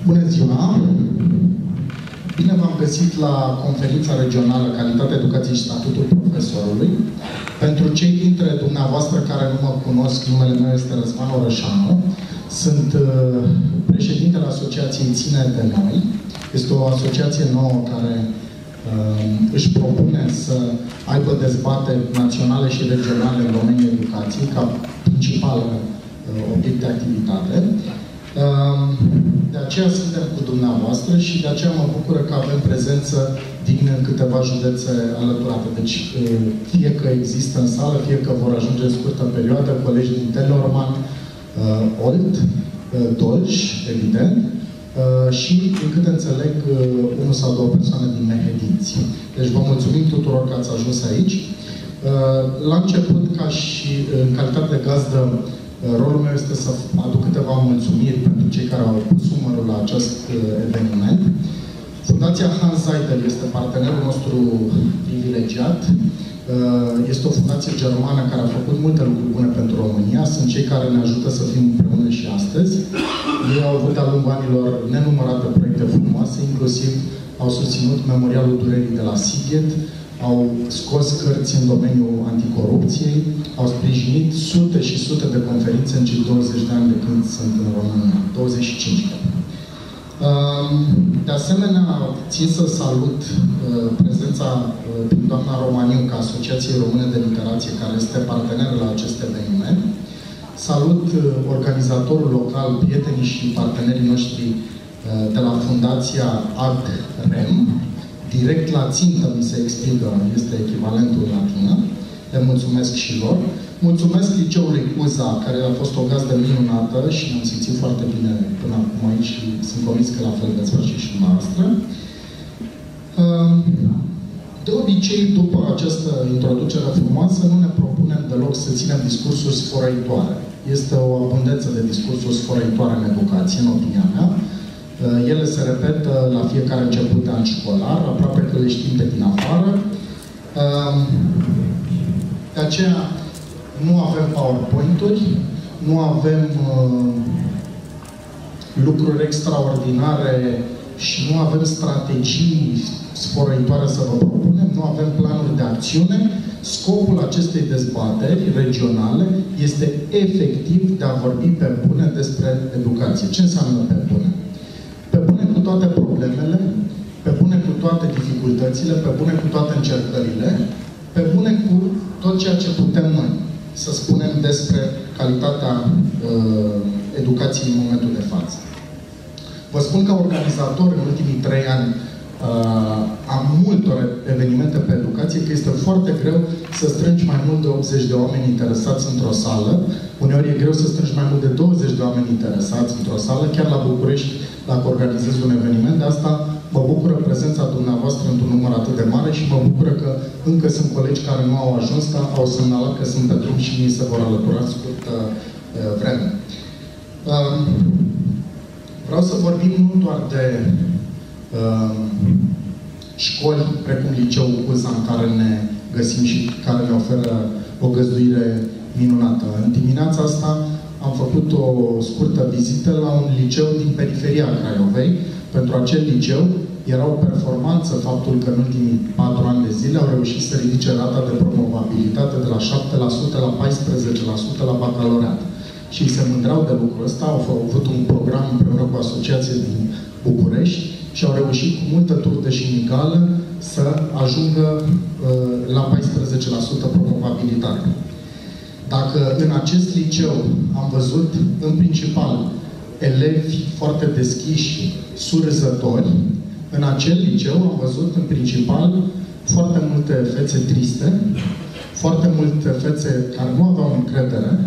Bună ziua! Bine v-am găsit la conferința regională Calitatea Educației și Statutul Profesorului. Pentru cei dintre dumneavoastră care nu mă cunosc, numele meu este Răzvan Orășanu. Sunt președintele Asociației Ține de Noi. Este o asociație nouă care își propune să aibă dezbateri naționale și regionale în domeniul educației ca principal obiect de activitate. De aceea suntem cu dumneavoastră și de aceea mă bucură că avem prezență din câteva județe alăturate. Deci, fie că există în sală, fie că vor ajunge în scurtă perioadă, colegi din Telorman, Olt, Dolj, evident, și, din câte înțeleg, unul sau două persoane din Mehedinți. Deci vă mulțumim tuturor că ați ajuns aici. La început, ca și în calitate de gazdă, rolul meu este să aduc câteva mulțumiri pentru cei care au pus umărul la acest eveniment. Fundația Hans Seidel este partenerul nostru privilegiat. Este o fundație germană care a făcut multe lucruri bune pentru România. Sunt cei care ne ajută să fim împreună și astăzi. Ei au avut de-a lungul anilor nenumărate proiecte frumoase, inclusiv au susținut Memorialul Durerii de la Sighet, au scos cărți în domeniul anticorupției, au sprijinit sute și sute de conferințe în cei 20 de ani de când sunt în România. 25 de ani. De asemenea, țin să salut prezența prin doamna Romaniu ca Asociației Române de Literație, care este partener la acest eveniment. Salut organizatorul local, prietenii și partenerii noștri de la Fundația ADREM. Direct la țintă mi se explică, este echivalentul latină. Le mulțumesc și lor. Mulțumesc Liceului Cuza, care a fost o gazdă minunată și ne-am simțit foarte bine până acum aici și sunt convins că la fel veți face și dumneavoastră. De obicei, după această introducere frumoasă, nu ne propunem deloc să ținem discursuri sfărăitoare. Este o abundență de discursuri sfărăitoare în educație, în opinia mea. Ele se repetă la fiecare început de an școlar, aproape că le știm pe din afară. De aceea nu avem PowerPoint-uri, nu avem lucruri extraordinare și nu avem strategii sporăitoare să vă propunem, nu avem planuri de acțiune. Scopul acestei dezbateri regionale este efectiv de a vorbi pe bune despre educație. Ce înseamnă pe bune? Pe bune cu toate problemele, pe bune cu toate dificultățile, pe bune cu toate încercările, pe bune cu tot ceea ce putem noi să spunem despre calitatea educației în momentul de față. Vă spun că organizator în ultimii 3 ani am multor evenimente pe educație, că este foarte greu să strângi mai mult de 80 de oameni interesați într-o sală. Uneori e greu să strângi mai mult de 20 de oameni interesați într-o sală. Chiar la București, dacă organizezi un eveniment de asta, mă bucură prezența dumneavoastră într-un număr atât de mare și mă bucură că încă sunt colegi care nu au ajuns, dar au semnalat că sunt pe drum și mie se vor alătura în scurtă vreme. Vreau să vorbim nu doar de școli precum Liceul Cuza, în care ne găsim și care ne oferă o găzduire minunată. În dimineața asta am făcut o scurtă vizită la un liceu din periferia Craiovei. Pentru acel liceu era o performanță faptul că în ultimii 4 ani de zile au reușit să ridice rata de promovabilitate de la 7% la 14% la bacalaureat. Și se mândreau de lucrul ăsta, au avut un program împreună cu asociație din București și au reușit cu multă turtă și migală să ajungă la 14% promovabilitate. Dacă în acest liceu am văzut în principal elevi foarte deschiși, surzători, în acel liceu am văzut în principal foarte multe fețe triste, foarte multe fețe care nu aveau încredere,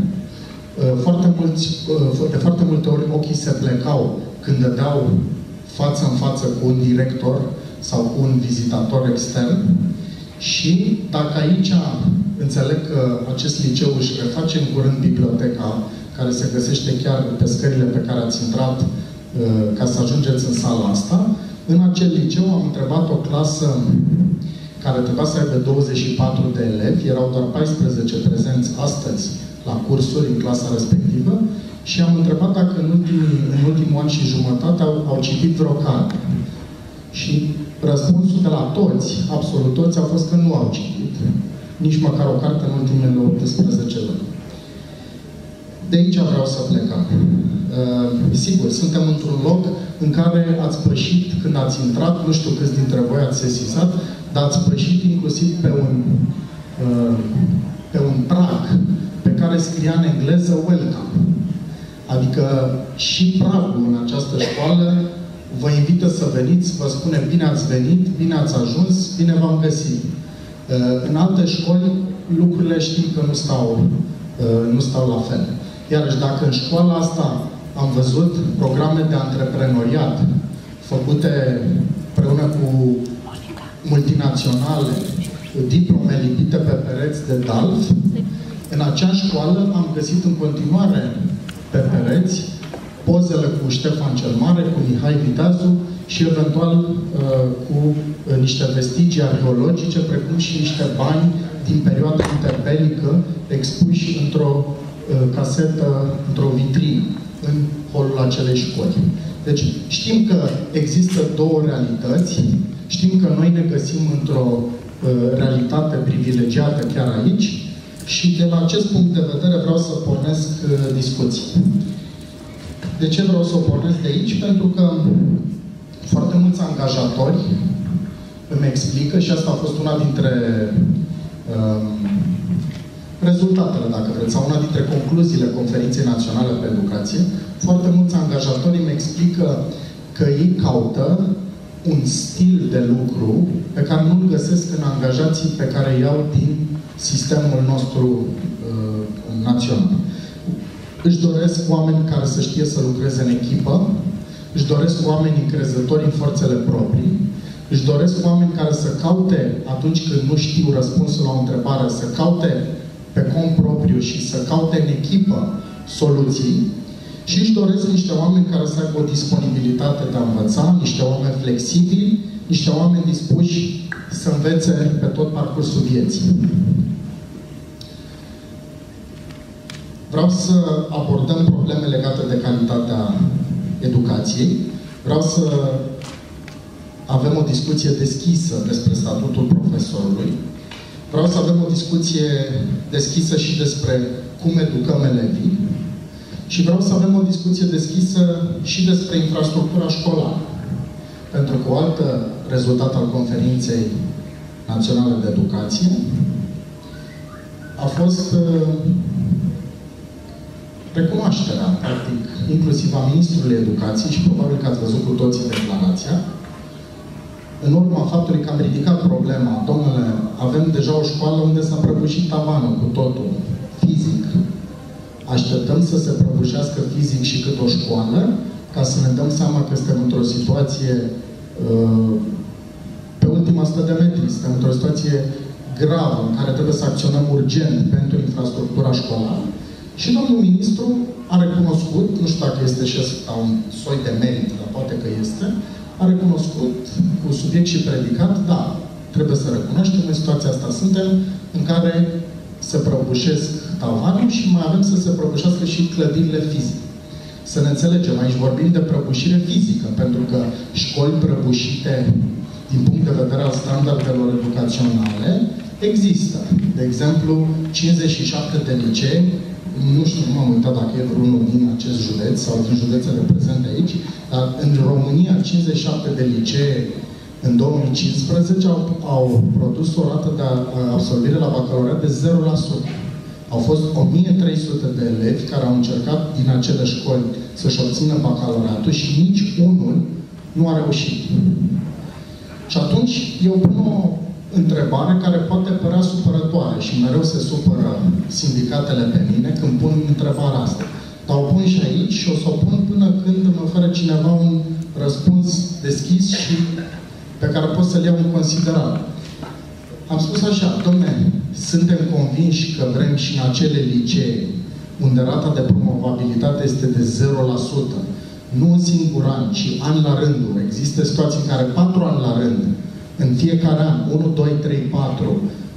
de foarte multe ori ochii se plecau când dădeau față în față cu un director sau cu un vizitator extern. Și dacă aici înțeleg că acest liceu își reface în curând biblioteca, care se găsește chiar pe scările pe care ați intrat ca să ajungeți în sala asta, în acel liceu am întrebat o clasă care trebuia să aibă 24 de elevi, erau doar 14 prezenți astăzi la cursuri în clasa respectivă și am întrebat dacă în ultimul an și jumătate au citit vreo carte. Și răspunsul de la toți, absolut toți, a fost că nu au citit nici măcar o carte în ultimele 18 luni. De aici vreau să plecăm. Sigur, suntem într-un loc în care ați pășit când ați intrat, nu știu câți dintre voi ați sesizat, dar ați pășit inclusiv pe un prag pe care scria în engleză welcome. Adică și pragul în această școală vă invită să veniți, vă spune bine ați venit, bine ați ajuns, bine v-am găsit. În alte școli lucrurile știm că nu stau la fel. Iarăși, dacă în școala asta am văzut programe de antreprenoriat făcute împreună cu multinaționale, diplome lipite pe pereți de DALF, în acea școală am găsit în continuare pe pereți pozele cu Ștefan cel Mare, cu Mihai Viteazu și eventual cu niște vestigii arheologice, precum și niște bani din perioada interbelică expuși într-o casetă, într-o vitrină, în holul acelei școli. Deci știm că există două realități, știm că noi ne găsim într-o realitate privilegiată chiar aici și de la acest punct de vedere vreau să pornesc discuții. De ce vreau să o pornesc de aici? Pentru că foarte mulți angajatori îmi explică, și asta a fost una dintre rezultatele, dacă vreți, sau una dintre concluziile Conferinței Naționale pe Educație, foarte mulți angajatori îmi explică că ei caută un stil de lucru pe care nu-l găsesc în angajații pe care îi iau din sistemul nostru național. Își doresc oameni care să știe să lucreze în echipă, își doresc oameni încrezători în forțele proprii, își doresc oameni care să caute, atunci când nu știu răspunsul la o întrebare, să caute pe cont propriu și să caute în echipă soluții și își doresc niște oameni care să aibă o disponibilitate de a învăța, niște oameni flexibili, niște oameni dispuși să învețe pe tot parcursul vieții. Vreau să abordăm probleme legate de calitatea educației. Vreau să avem o discuție deschisă despre statutul profesorului. Vreau să avem o discuție deschisă și despre cum educăm elevii. Și vreau să avem o discuție deschisă și despre infrastructura școlară. Pentru că o altă rezultat al Conferinței Naționale de Educație a fost recunoașterea, practic, inclusiv a Ministrului Educației, și probabil că ați văzut cu toții declarația, în urma faptului că am ridicat problema, domnule, avem deja o școală unde s-a prăbușit tavanul cu totul, fizic. Așteptăm să se prăbușească fizic și cât o școală, ca să ne dăm seama că suntem într-o situație pe ultima 100 de metri, suntem într-o situație gravă, în care trebuie să acționăm urgent pentru infrastructura școlară. Și domnul ministru a recunoscut, nu știu dacă este și ăsta un soi de merit, dar poate că este, a recunoscut cu subiect și predicat, da, trebuie să recunoaștem, în situația asta suntem, în care se prăbușesc tavanul și mai avem să se prăbușească și clădirile fizice. Să ne înțelegem, aici vorbim de prăbușire fizică, pentru că școli prăbușite din punct de vedere al standardelor educaționale există. De exemplu, 57 de licee, nu știu, nu m-am uitat dacă e vreunul din acest județ sau din județele prezente aici, dar în România 57 de licee în 2015 au produs o rată de absolvire la bacalaureat de 0%. Au fost 1300 de elevi care au încercat din acele școli să-și obțină bacalaureatul și nici unul nu a reușit. Și atunci eu pun o întrebare care poate părea supărătoare și mereu se supără sindicatele pe mine când pun întrebarea asta. Dar o pun și aici și o să o pun până când îmi oferă cineva un răspuns deschis și pe care pot să-l iau în considerare. Am spus așa, dom'le, suntem convinși că vrem și în acele licee unde rata de promovabilitate este de 0%, nu în singur an, ci an la rândul. Există situații în care 4 ani la rând, în fiecare an, 1, 2, 3, 4,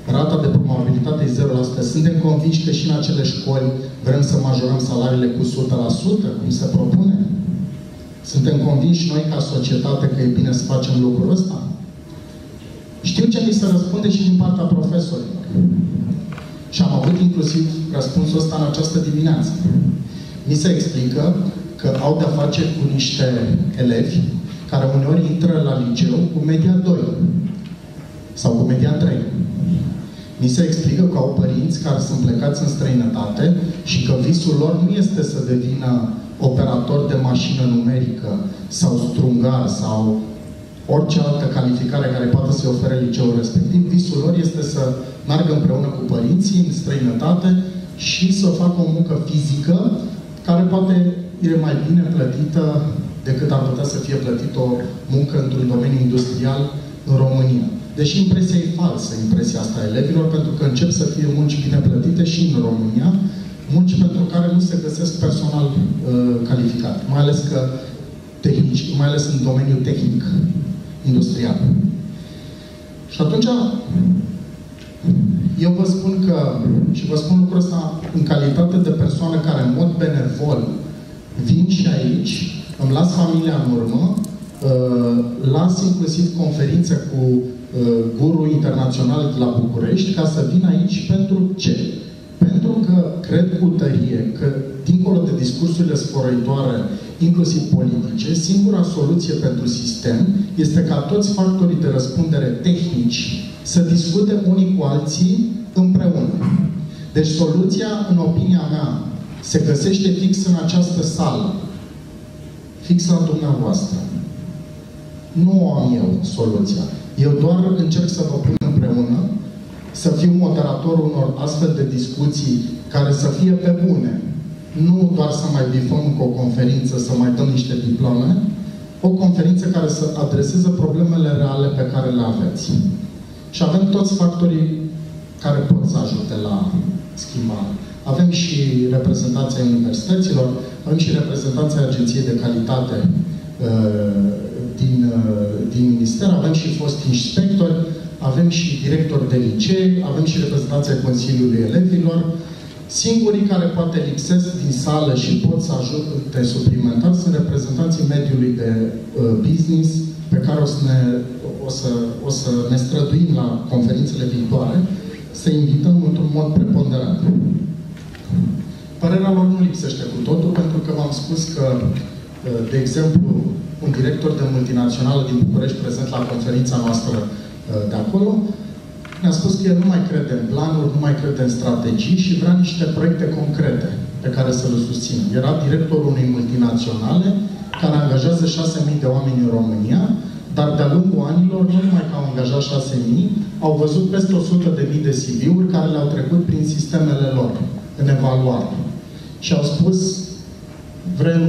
rata de probabilitate e 0%. Suntem convinși că și în acele școli vrem să majorăm salariile cu 100%, cum se propune? Suntem convinși noi ca societate că e bine să facem lucrul ăsta? Știu ce mi se răspunde și din partea profesorilor. Și am avut inclusiv răspunsul ăsta în această dimineață. Mi se explică că au de-a face cu niște elevi care uneori intră la liceu cu media 2 sau cu media 3. Mi se explică că au părinți care sunt plecați în străinătate și că visul lor nu este să devină operator de mașină numerică sau strungar sau orice altă calificare care poate să-i ofere liceul respectiv. Visul lor este să meargă împreună cu părinții în străinătate și să facă o muncă fizică care poate e mai bine plătită decât ar putea să fie plătită o muncă într-un domeniu industrial în România. Deși impresia e falsă, impresia asta a elevilor, pentru că încep să fie munci bine plătite și în România, munci pentru care nu se găsesc personal calificat, mai ales în domeniul tehnic industrial. Și atunci, eu vă spun că, și vă spun lucrul ăsta în calitate de persoană care în mod benevol vin și aici, îmi las familia în urmă, las inclusiv conferințe cu guru internațional de la București ca să vin aici pentru ce? Pentru că cred cu tărie că, dincolo de discursurile sfărăitoare, inclusiv politice, singura soluție pentru sistem este ca toți factorii de răspundere tehnici să discute unii cu alții împreună. Deci soluția, în opinia mea, se găsește fix în această sală. Fix la dumneavoastră. Nu o am eu soluția. Eu doar încerc să vă pun împreună, să fiu moderatorul unor astfel de discuții care să fie pe bune. Nu doar să mai bifăm cu o conferință, să mai dăm niște diplome, o conferință care să adreseze problemele reale pe care le aveți. Și avem toți factorii care pot să ajute la schimbare. Avem și reprezentanții universităților, avem și reprezentanții Agenției de Calitate din minister, avem și fosti inspectori, avem și directori de licee, avem și reprezentanții Consiliului Elevilor. Singurii care poate lipsesc din sală și pot să ajute suplimentar sunt reprezentanții mediului de business pe care o să ne străduim la conferințele viitoare, să invităm într-un mod preponderant. Părerea lor nu lipsește cu totul, pentru că v-am spus că, de exemplu, un director de multinațională din București prezent la conferința noastră de acolo, ne-a spus că el nu mai crede în planuri, nu mai crede în strategii și vrea niște proiecte concrete pe care să le susțină. Era directorul unei multinaționale care angajează 6.000 de oameni în România, dar de-a lungul anilor, nu numai că au angajat 6.000, au văzut peste 100.000 de CV-uri care le-au trecut prin sistemele lor, în evaluare. Și au spus, vrem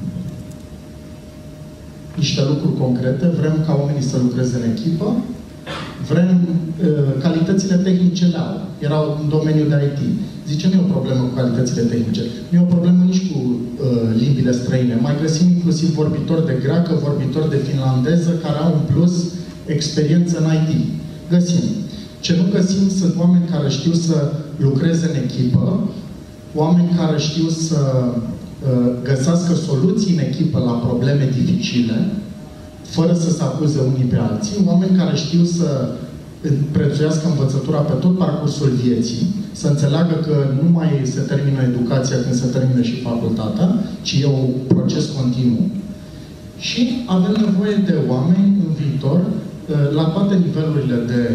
niște lucruri concrete, vrem ca oamenii să lucreze în echipă, vrem calitățile tehnice le au. Erau în domeniul de IT. Zice, nu e o problemă cu calitățile tehnice. Nu e o problemă nici cu limbile străine. Mai găsim inclusiv vorbitori de greacă, vorbitori de finlandeză, care au în plus experiență în IT. Găsim. Ce nu găsim sunt oameni care știu să lucreze în echipă, oameni care știu să găsească soluții în echipă la probleme dificile, fără să se acuze unii pe alții, oameni care știu să prețuiască învățătura pe tot parcursul vieții, să înțeleagă că nu mai se termină educația când se termină și facultatea, ci e un proces continuu. Și avem nevoie de oameni în viitor, la toate nivelurile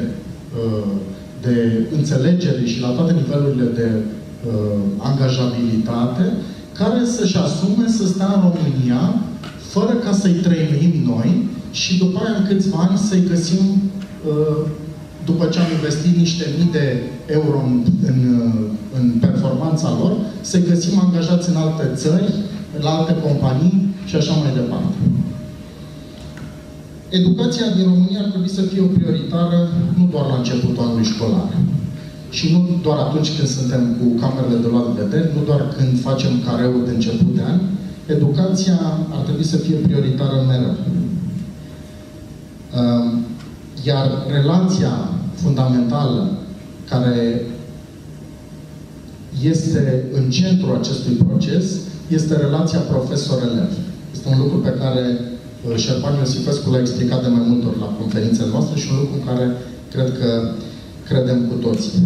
de înțelegere și la toate nivelurile de angajabilitate, care să-și asume să stea în România fără ca să-i trăinuim noi și după aia în câțiva ani să-i găsim, după ce am investit niște mii de euro în performanța lor, să-i găsim angajați în alte țări, la alte companii și așa mai departe. Educația din România ar trebui să fie o prioritară nu doar la începutul anului școlar. Și nu doar atunci când suntem cu camerele de luat vederi, nu doar când facem careul de început de an, educația ar trebui să fie prioritară mereu. Iar relația fundamentală care este în centrul acestui proces, este relația profesor-elev. Este un lucru pe care Șerban Iosifescu l-a explicat de mai multe ori la conferințele noastre și un lucru în care cred că credem cu toții.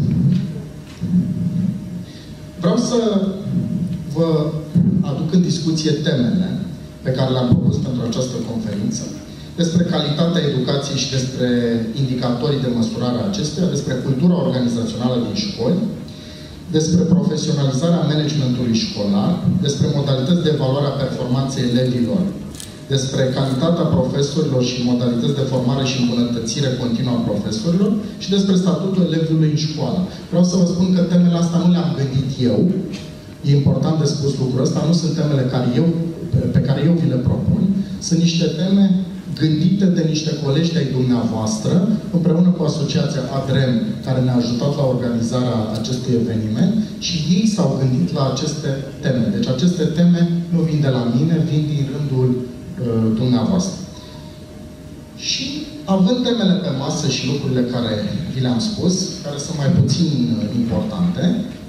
Vreau să vă aduc în discuție temele pe care le-am propus pentru această conferință, despre calitatea educației și despre indicatorii de măsurare a acesteia, despre cultura organizațională din școli, despre profesionalizarea managementului școlar, despre modalități de evaluare a performanței elevilor, despre calitatea profesorilor și modalități de formare și îmbunătățire continuă a profesorilor și despre statutul elevului în școală. Vreau să vă spun că temele astea nu le-am gândit eu. E important de spus lucrul ăsta. Nu sunt temele pe care eu vi le propun. Sunt niște teme gândite de niște colegi de-ai dumneavoastră, împreună cu Asociația ADREM, care ne-a ajutat la organizarea acestui eveniment, și ei s-au gândit la aceste teme. Deci aceste teme nu vin de la mine, vin din rândul dumneavoastră. Și având temele pe masă și lucrurile care vi le-am spus, care sunt mai puțin importante,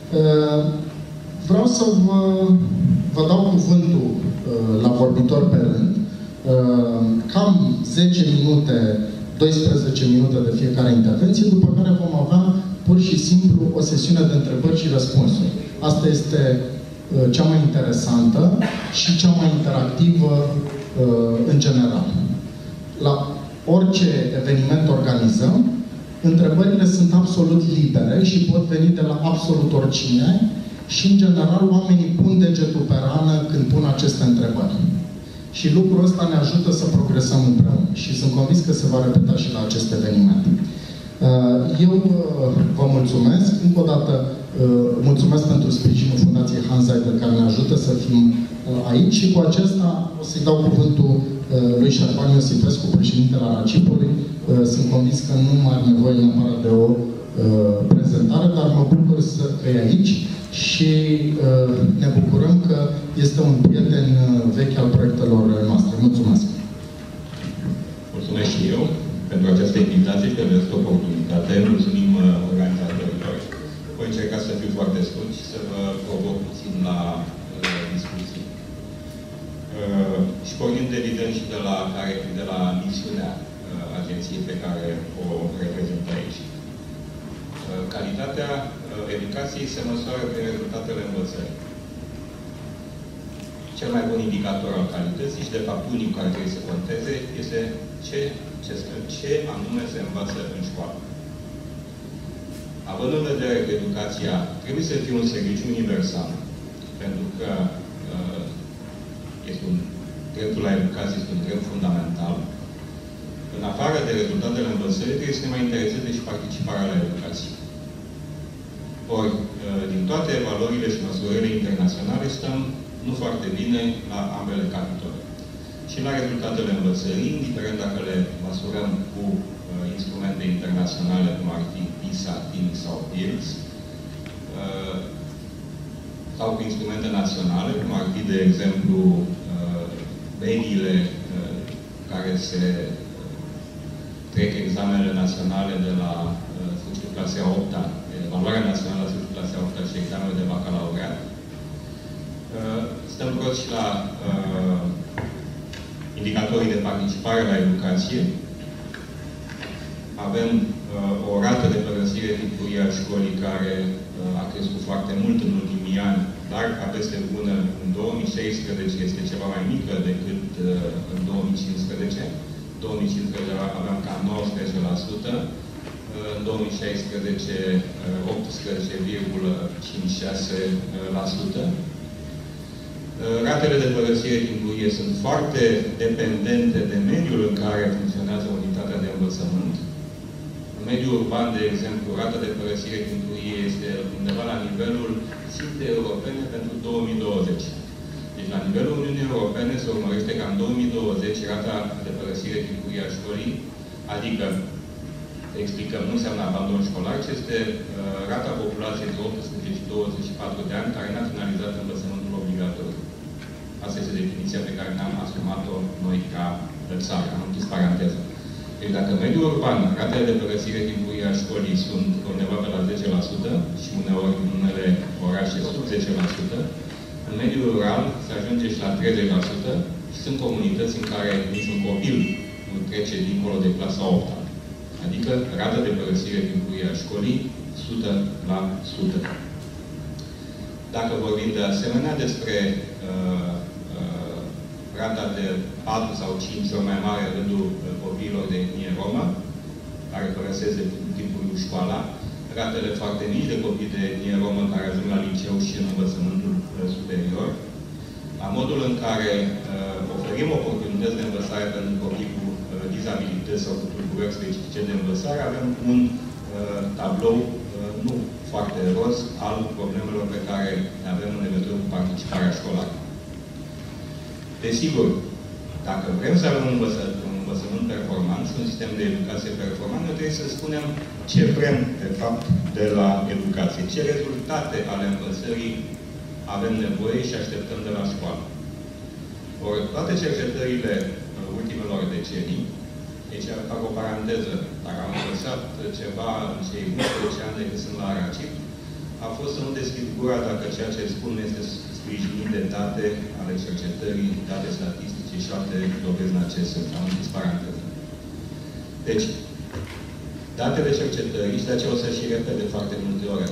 vreau să vă dau cuvântul la vorbitor pe rând, cam 10 minute, 12 minute de fiecare intervenție, după care vom avea pur și simplu o sesiune de întrebări și răspunsuri. Asta este cea mai interesantă și cea mai interactivă în general. La orice eveniment organizăm, întrebările sunt absolut libere și pot veni de la absolut oricine și, în general, oamenii pun degetul pe rană când pun aceste întrebări. Și lucrul ăsta ne ajută să progresăm împreună. Și sunt convins că se va repeta și la acest eveniment. Eu vă mulțumesc. Încă o dată, mulțumesc pentru sprijinul Fundației Hans Seidel, care ne ajută să fim aici. Și cu acesta o să-i dau cuvântul lui Șerban Iosifescu, președintele Aracipului. Sunt convins că nu mai are nevoie neapărat de o prezentare, dar mă bucur că e aici. Și ne bucurăm că este un prieten vechi al proiectelor noastre. Mulțumesc! Mulțumesc și eu pentru această invitație, pentru această oportunitate. Mulțumim organizatorilor. Voi încerca să fiu foarte scurt și să vă provoc puțin la discuții. Și pornind evident și de la misiunea agenției pe care o reprezint aici. Calitatea educației se măsoară prin rezultatele învățării. Cel mai bun indicator al calității și, de fapt, unicul care trebuie să conteze este ce anume se învață în școală. Având în vedere că educația trebuie să fie un serviciu universal, pentru că dreptul la educație este un drept fundamental, în afară de rezultatele învățării, trebuie să ne mai intereseze și participarea la educație. Ori, din toate evaluările și măsurările internaționale, stăm nu foarte bine la ambele capitole. Și la rezultatele învățării, indiferent dacă le măsurăm cu instrumente internaționale, cum ar fi PISA, TIMSS sau PIRLS, sau cu instrumente naționale, cum ar fi, de exemplu, mediile care se trec examenele naționale de la sfârșitul clasei a 8-a, evaluarea națională la sfârșitul clasei a 8-a și examenele de bacalaureat. Stăm prost și la indicatorii de participare la educație. Avem o rată de părăsire timpurie a școlii care a crescut foarte mult în ultimii ani, dar ca veste bună, în 2016 este ceva mai mică decât în 2015. În 2015 aveam cam 19%, în 2016 18,56%. Ratele de părăsire timpurie sunt foarte dependente de mediul în care funcționează unitatea de învățământ. În mediul urban, de exemplu, rata de părăsire timpurie este undeva la nivelul țintei europene pentru 2020. Deci, la nivelul Uniunii Europene se urmărește ca în 2020 rata de părăsire timpurie a școlii, adică, explicăm, nu înseamnă abandon școlar, ci este rata populației de 18 și 24 de ani care n-a finalizat învățământul obligatoriu. Asta este definiția pe care ne-am asumat-o noi ca țară. Am închis paranteză. Deci dacă în mediul urban, ratele de părăsire timpurie a școlii sunt undeva pe la 10% și uneori în unele orașe sub 10%, în mediul rural se ajunge și la 30% și sunt comunități în care niciun copil nu trece dincolo de clasa 8-a. Adică rata de părăsire timpurie a școlii 100%. Dacă vorbim de asemenea despre rata de 4 sau 5 ori mai mare în rândul copiilor de etnie romă, care părăsesc de timpul școala, ratele foarte mici de copii de etnie romă care ajung la liceu și în învățământul superior, la modul în care oferim oportunități de învățare pentru copii cu dizabilități sau cu tulburări specifice de învățare, avem un tablou nu foarte roz al problemelor pe care le avem în legătură cu participarea școlară. Desigur, dacă vrem să avem un învățământ performant și un sistem de educație performant, noi trebuie să spunem ce vrem, de fapt, de la educație. Ce rezultate ale învățării avem nevoie și așteptăm de la școală. Ori toate cercetările ultimelor decenii, deci fac o paranteză, dacă am învățat ceva în cei 11 ani de când sunt la RACIP, a fost să nu deschid gura dacă ceea ce spun este sprijinit de date ale cercetării, date statistice și alte dovezi în acest sens. Am închis paranteză. Deci, datele cercetării, și de aceea o să și repede foarte multe ori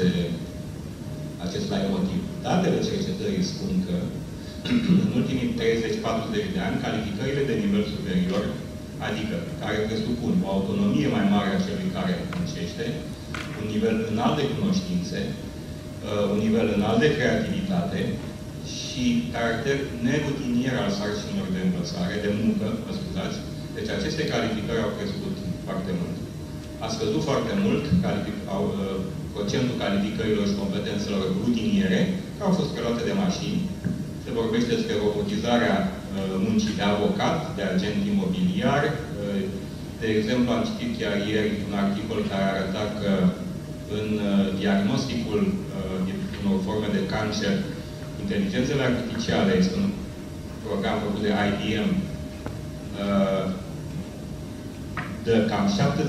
acest motiv. Datele cercetării spun că în ultimii 30-40 de ani, calificările de nivel superior, adică care presupun o autonomie mai mare a celui care muncește, un nivel înalt de cunoștințe, un nivel înalt de creativitate și caracter nerutinier al sarcinilor de învățare, de muncă, mă scuzați. Deci aceste calificări au crescut foarte mult. A scăzut foarte mult procentul calificărilor și competențelor rutiniere, care au fost preluate de mașini. Se vorbește despre robotizarea muncii de avocat, de agent imobiliar. De exemplu, am citit chiar ieri un articol care arăta că în diagnosticul unor forme de cancer, inteligențele artificiale, este un program făcut de IBM, dă cam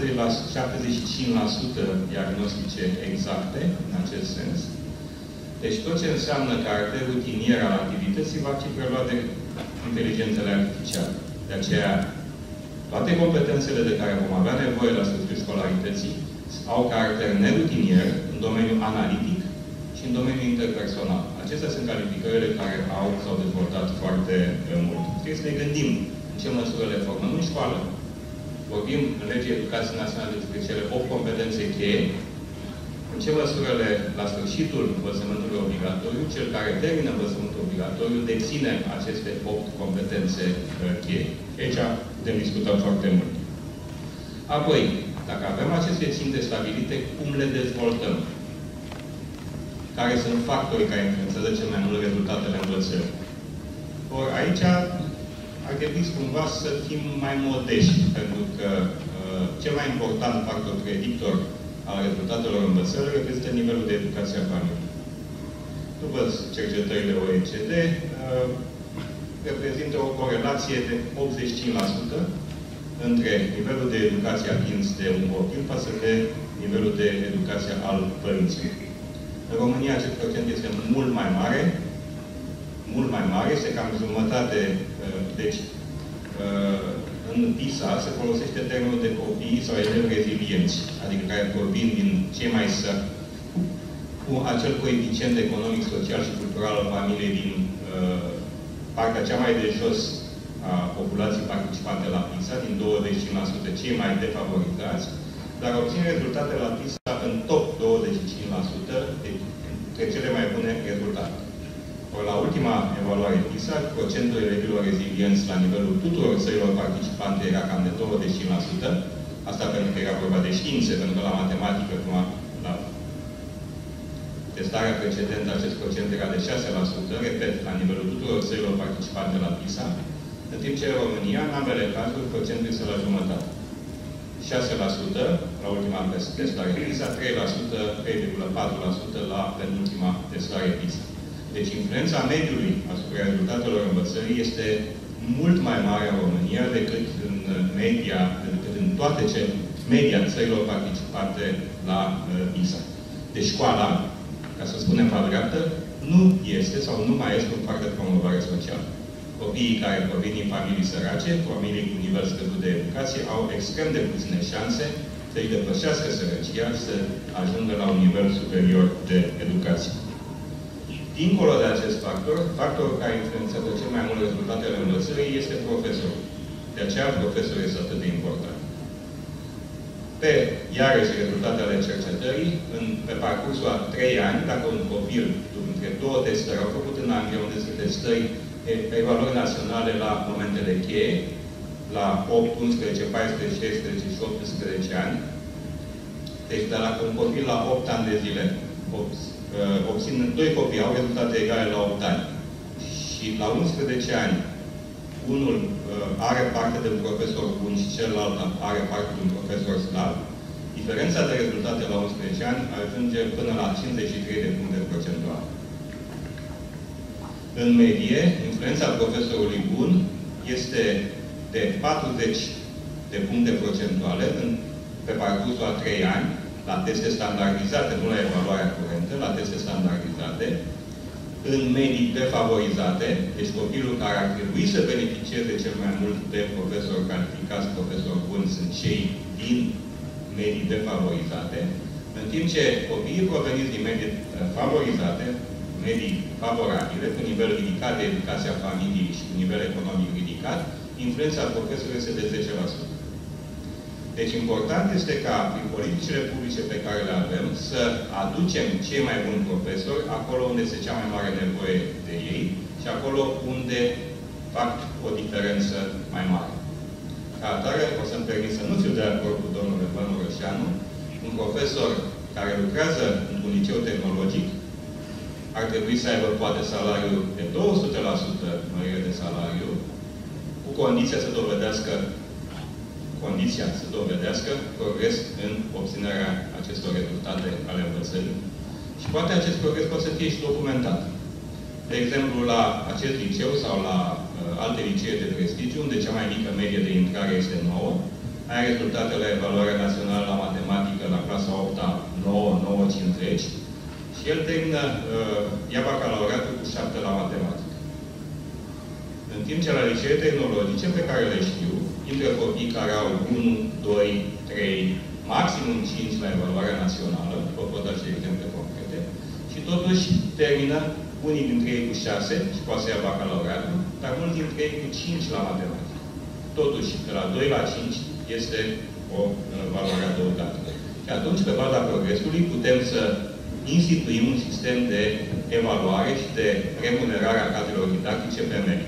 75% diagnostice exacte în acest sens. Deci tot ce înseamnă caracter rutinier al activității va fi preluat de inteligențele artificiale. De aceea, toate competențele de care vom avea nevoie la sfârșitul școlarității au caracter nerutinier în domeniul analitic și în domeniul interpersonal. Acestea sunt calificările care s-au dezvoltat foarte mult. Trebuie să ne gândim în ce măsură le formăm în școală. Vorbim în legea Educației Naționale despre cele 8 competențe cheie. În ce măsură la sfârșitul învățământului obligatoriu, cel care termină învățământul obligatoriu deține aceste 8 competențe cheie. Aici putem discuta foarte mult. Apoi, dacă avem aceste ținte stabilite, cum le dezvoltăm? Care sunt factorii care influențează cel mai mult rezultatele învățării? Ori aici ar trebui cumva să fim mai modești, pentru că cel mai important factor predictor al rezultatelor învățării reprezintă nivelul de educație a familiei. După cercetările OECD, reprezintă o corelație de 85% între nivelul de educație atins de un copil față de nivelul de educație al părinților. În România acest procent este mult mai mare, este cam jumătate. Deci, în PISA se folosește termenul de copii sau elevi rezilienți, adică care provin din cei mai săraci, cu acel coeficient economic, social și cultural al familiei din partea cea mai de jos a populației participante la PISA, din 25% cei mai defavorizați, dar obțin rezultate la PISA în top 25% dintre cele mai bune rezultate. Ori la ultima evaluare PISA, procentul elevilor rezilienți la nivelul tuturor țărilor participante era cam de 25%. Asta pentru că era vorba de științe, pentru că la matematică, la testarea precedentă, acest procent era de 6%, repet, la nivelul tuturor țărilor participante la PISA, în timp ce în România, în ambele cazuri, procentul este la jumătate. 6% la ultima testare PISA, 3,4% la penultima testare PISA. Deci influența mediului asupra rezultatelor învățării este mult mai mare în România decât în media, decât în toate media țărilor participate la PISA. Deci școala, ca să spunem fapt dreaptă, nu este sau nu mai este un fapt de promovare socială. Copiii care provin din familii sărace, familii cu nivel scăzut de educație, au extrem de puține șanse să-i depășească sărăcia și să ajungă la un nivel superior de educație. Dincolo de acest factor, factorul care influențează cel mai mult rezultatele învățării este profesorul. De aceea profesorul este atât de important. Pe, iarăși, rezultatele cercetării, pe parcursul a 3 ani, dacă un copil, între 2 testări, au făcut în Anglia 11 testări pe valori naționale la momentele cheie, la 8, 11, 14, 16 și 18 ani. Deci, de la un copil la 8 ani de zile, obțin 2 copii, au rezultate egale la 8 ani. Și la 11 ani, unul are parte de un profesor bun și celălalt are parte de un profesor slab, diferența de rezultate la 11 ani ajunge până la 53 de puncte procentuale. În medie, influența profesorului bun este de 40 de puncte procentuale pe parcursul a 3 ani, la teste standardizate, nu la evaluarea curentă, la teste standardizate, în medii defavorizate, deci copilul care ar trebui să beneficieze cel mai mult de profesori calificați, profesori buni, sunt cei din medii defavorizate, în timp ce copiii proveniți din medii favorizate, medii favorabile, cu nivel ridicat de educația familiei și cu nivel economic ridicat, influența profesorului este de 10%. Deci important este ca, prin politicile publice pe care le avem, să aducem cei mai buni profesori acolo unde este cea mai mare nevoie de ei și acolo unde fac o diferență mai mare. Ca atare, o să-mi permit să nu fiu de acord cu domnul Bănu Rășeanu, un profesor care lucrează într-un liceu tehnologic ar trebui să aibă poate salariul de 200% mărire de salariu, cu condiția să dovedească progres în obținerea acestor rezultate ale învățării. Și poate acest progres poate să fie și documentat. De exemplu, la acest liceu sau la alte licee de prestigiu, unde cea mai mică medie de intrare este 9, ai rezultate la evaluarea națională la matematică la clasa 8-a 9, 9,50 și el termină, ia bacalaureatul cu 7 la matematică. În timp ce la licee tehnologice, pe care le știu, intră copii care au 1, 2, 3, maximum 5 la evaluarea națională, vă pot da și exemple concrete, și totuși termină unii dintre ei cu 6 și poate să ia bacalaureatul, dar mulți dintre ei cu 5 la matematică. Totuși, de la 2 la 5 este o valoare adăugată. Și atunci, pe baza progresului, putem să instituim un sistem de evaluare și de remunerare a cadrelor didactice pe merit.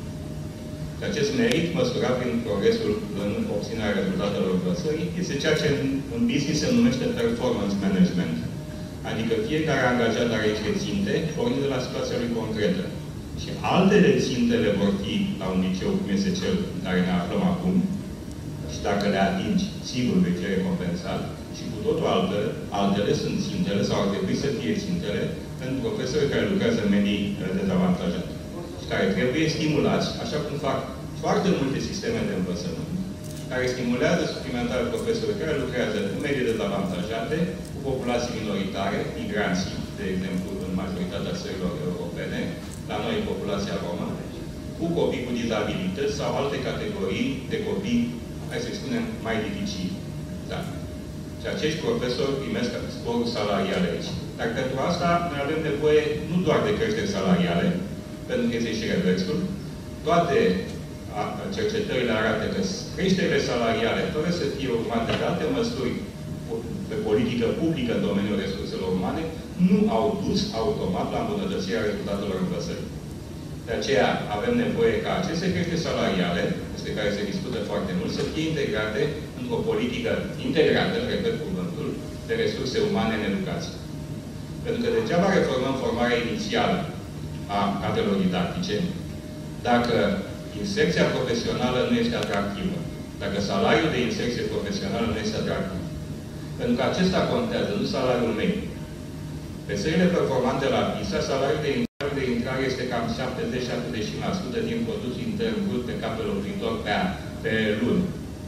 Și acest merit, măsurat prin progresul în obținerea rezultatelor învățării, este ceea ce în business se numește performance management. Adică fiecare angajat are niște ținte, pornind de la situația lui concretă. Și altele țintele vor fi la un liceu cum este cel în care ne aflăm acum, și dacă le atingi, sigur vei fi recompensat, și cu totul altele sunt țintele, sau ar trebui să fie țintele, pentru profesori care lucrează în medii dezavantajate. Și care trebuie stimulați, așa cum fac foarte multe sisteme de învățământ, care stimulează suplimentar profesorii care lucrează în medii dezavantajate, cu populații minoritare, migranții, de exemplu, în majoritatea țărilor europene, la noi populația romă, cu copii cu dizabilități sau alte categorii de copii, hai să spunem, mai dificili. Da. Și acești profesori primesc sporuri salariale aici. Dar pentru asta noi avem nevoie nu doar de creșteri salariale, pentru că este și reversul. Toate cercetările arată că creșterile salariale, fără să fie urmate de alte măsuri pe politică publică în domeniul resurselor umane, nu au dus automat la îmbunătățirea rezultatelor învățării. De aceea avem nevoie ca aceste creșteri salariale, despre care se discută foarte mult, să fie integrate într-o politică integrată, repet cuvântul, de resurse umane în educație. Pentru că degeaba reformăm formarea inițială a cadrelor didactice, dacă inserția profesională nu este atractivă, dacă salariul de inserție profesională nu este atractiv. Pentru că acesta contează, nu salariul mediu. Pe țările performante la PISA, salariul de inserție salariul de intrare este cam 70-75% din produsul intern brut pe cap de locuitor pe lună.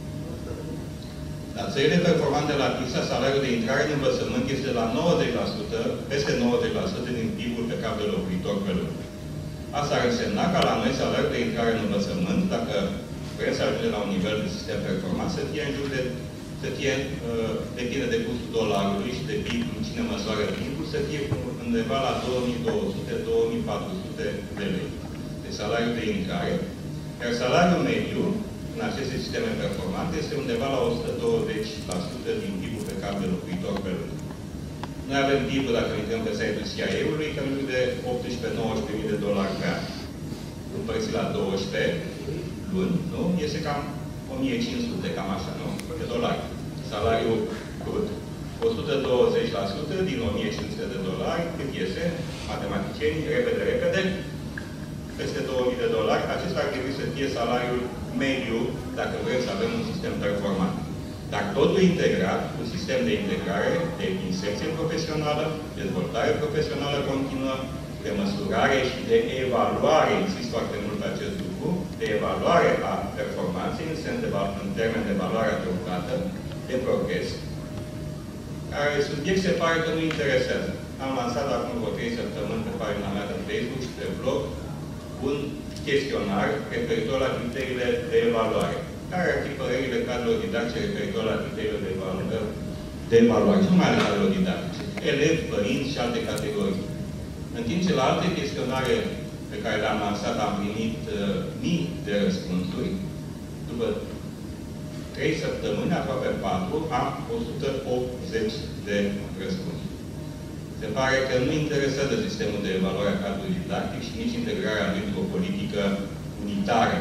La țările performante la PISA, salariul de intrare în învățământ este la 90%, peste 90% din PIB-ul pe cap de locuitor pe lună. Asta ar însemna ca la noi salariul de intrare în învățământ, dacă vrem să ajungem la un nivel de sistem performant, să fie în jur de, depinde de cursul dolarului și de PIB, cine măsoară timpul, să fie undeva la 2200-2400 de lei. Deci salariul de intrare. Iar salariul mediu, în aceste sisteme performante, este undeva la 120% din PIB-ul pe cap de locuitor pe lună. Noi avem PIB-ul, dacă ne uităm pe site-ul CIA-ului, cam de 18-19.000 de dolari pe an. Împărțit la 12 luni, nu? Este cam 1500, cam așa, nu? De dolari. Salariul brut. 120% din 1500 de dolari, cât iese? Matematicieni, repede, peste 2000 de dolari. Acesta ar trebui să fie salariul mediu, dacă vrem să avem un sistem performant. Dar totul integrat, un sistem de integrare, de inserție profesională, dezvoltare profesională continuă, de măsurare și de evaluare, insist foarte mult pe acest lucru, de evaluare a performanței, în termen de valoare adăugată, de progres, care subiect se pare că nu interesează. Am lansat acum vreo 3 săptămâni pe pagina mea de Facebook și pe blog un chestionar referitor la criteriile de evaluare. Care ar fi părerile cadrelor didactice referitor la criteriile de evaluare, și nu mai ale cadrelor didactice, elevi, părinți și alte categorii. În timp ce la alte chestionare pe care le-am lansat am primit mii de răspunsuri, după 3 săptămâni, aproape 4, am 180 de răspunsuri. Se pare că nu interesează sistemul de evaluare a cadrului didactic și nici integrarea lui într-o politică unitară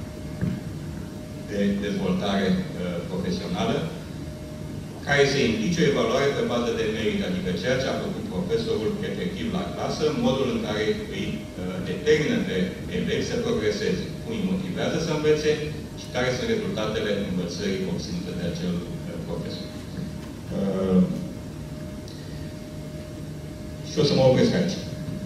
de dezvoltare profesională, care să implice o evaluare pe bază de merit, adică ceea ce a făcut profesorul efectiv la clasă, modul în care îi determină pe elevi să progreseze, cum îi motivează să învețe și care sunt rezultatele învățării obținute de acel profesor. Și o să mă opresc aici.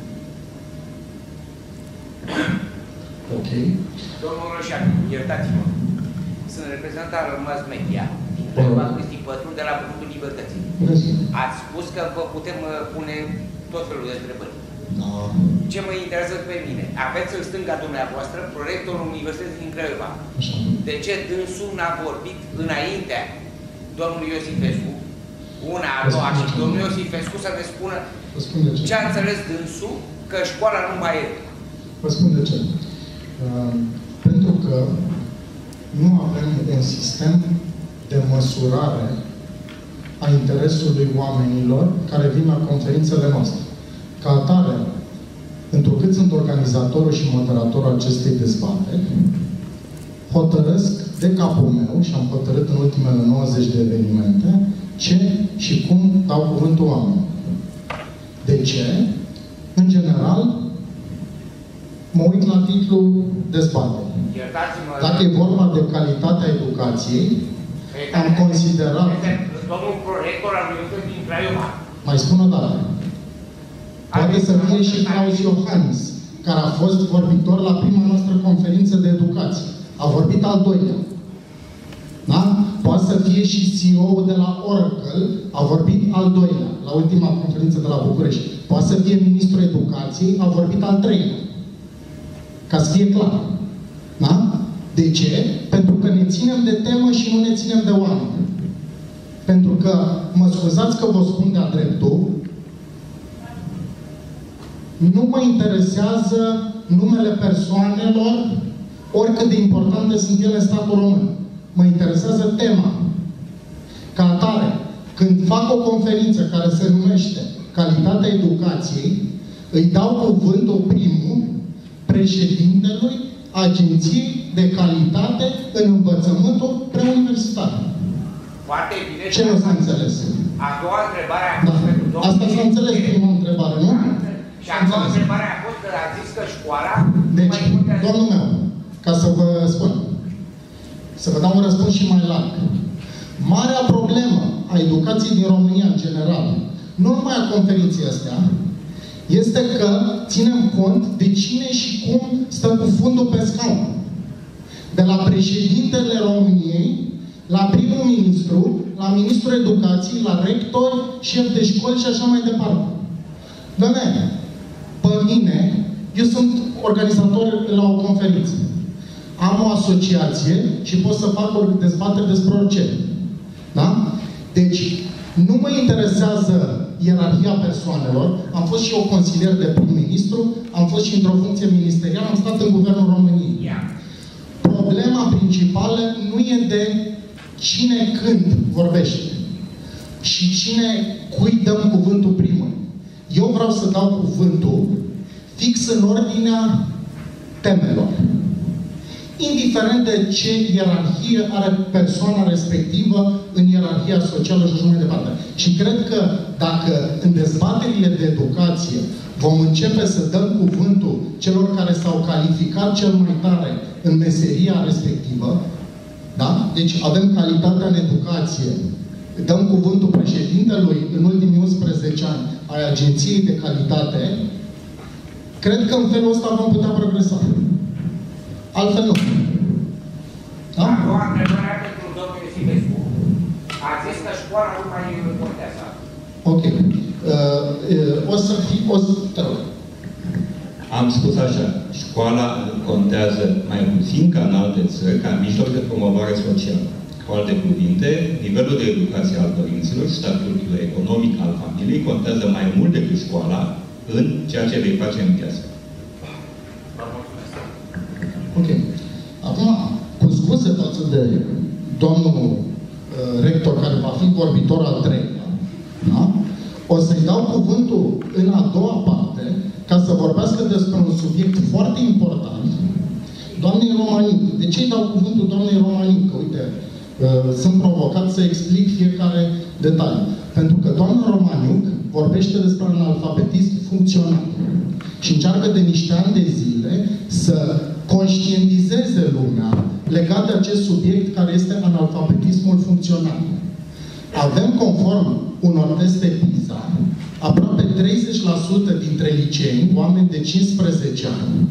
Ok. Domnul Roșan, iertați-mă. Sunt reprezentant al mass media din Craiova, Cristi Pătru, de la Punctul Libertății. Ați spus că vă putem pune tot felul de întrebări. Da. Ce mă interesează pe mine? Aveți în stânga dumneavoastră proiectorul Universității din Craiova. Așa. De ce dânsul n-a vorbit înaintea domnului Iosifescu, una, a doua, și domnul Iosifescu să ne spună ce a înțeles dânsul, că școala nu mai e. Vă spun de ce. Pentru că nu avem un sistem de măsurare a interesului oamenilor care vin la conferințele noastre. Ca atare, întrucât sunt organizatorul și moderatorul acestei dezbateri, hotărăsc de capul meu, și am hotărât în ultimele 90 de evenimente, ce și cum dau cuvântul oamenilor. De ce? În general, mă uit la titlul dezbaterii. Dacă e vorba de calitatea educației, am considerat... Domnul prorector al Universității din Craiova. Mai spun o dată. Poate să fie și Claus Iohannis, care a fost vorbitor la prima noastră conferință de educație. A vorbit al doilea. Da? Poate să fie și CEO-ul de la Oracle, a vorbit al doilea, la ultima conferință de la București. Poate să fie ministrul educației, a vorbit al treilea. Ca să fie clar. Da? De ce? Pentru că ne ținem de temă și nu ne ținem de oameni. Pentru că, mă scuzați că vă spun de-a dreptul, nu mă interesează numele persoanelor, oricât de importante sunt ele în statul român. Mă interesează tema. Ca atare, când fac o conferință care se numește Calitatea Educației, îi dau cuvântul primul președintelui Agenției de Calitate în Învățământul Preuniversitar. Foarte bine. Ce nu s-a înțeles? A doua întrebare a fost pentru domnul... Asta s-a înțeles prima întrebare, nu? Și a doua întrebare a fost că a zis că școala... Deci, domnul meu, ca să vă spun, să vă dau un răspuns și mai larg. Marea problemă a educației din România în general, nu numai a conferinței astea, este că ținem cont de cine și cum stă cu fundul pe scaun. De la președintele României, la primul ministru, la ministrul educației, la rectori, șef de școli și așa mai departe. Doamne, pe mine, eu sunt organizator la o conferință. Am o asociație și pot să fac o dezbatere despre orice. Da? Deci, nu mă interesează ierarhia persoanelor. Am fost și eu consilier de prim-ministru, am fost și într-o funcție ministerială, am stat în Guvernul României. Problema principală nu e de cine când vorbește și cui dăm cuvântul primul. Eu vreau să dau cuvântul fix în ordinea temelor. Indiferent de ce ierarhie are persoana respectivă în ierarhia socială și așa mai departe. Și cred că dacă în dezbaterile de educație vom începe să dăm cuvântul celor care s-au calificat cel mai tare în meseria respectivă, da? Deci avem calitatea în educație, dăm cuvântul președintelui în ultimii 11 ani ai Agenției de Calitate, cred că în felul ăsta vom putea progresa. Altfel nu. Da? O întrebare pentru domnul Iosifescu. A zis că școala nu mai contează. Ok. Te rog. Am spus așa, școala contează mai puțin ca în alte țări, ca mijloc de promovare socială. Cu alte cuvinte, nivelul de educație al părinților, statutul economic al familiei, contează mai mult decât școala în ceea ce vei face în viață. Ok. Acum, cu scuze față de domnul rector, care va fi vorbitor al treilea, da? O să-i dau cuvântul în a doua parte, ca să vorbească despre un subiect foarte important, doamnei Romaniuc. De ce îi dau cuvântul doamnei Romaniuc? Că, uite, sunt provocat să explic fiecare detaliu. Pentru că doamna Romaniuc vorbește despre analfabetism funcțional și încearcă de niște ani de zile să conștientizeze lumea legat de acest subiect care este analfabetismul funcțional. Avem, conform unor teste PISA, aproape 30% dintre liceeni, oameni de 15 ani,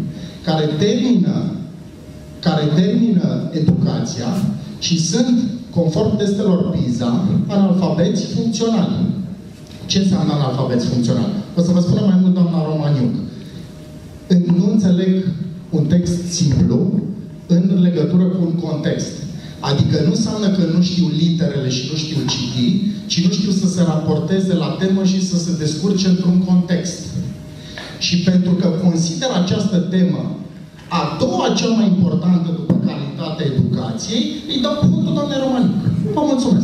care termină educația și sunt, conform testelor PISA, analfabeți funcționali. Ce înseamnă analfabeți funcționali? O să vă spună mai mult doamna Romaniuc. Nu înțeleg un text simplu în legătură cu un context. Adică nu înseamnă că nu știu literele și nu știu citi, ci nu știu să se raporteze la temă și să se descurce într-un context. Și pentru că consider această temă a doua cea mai importantă după calitatea educației, îi dau cuvântul doamnei Romaniuc. Vă mulțumesc!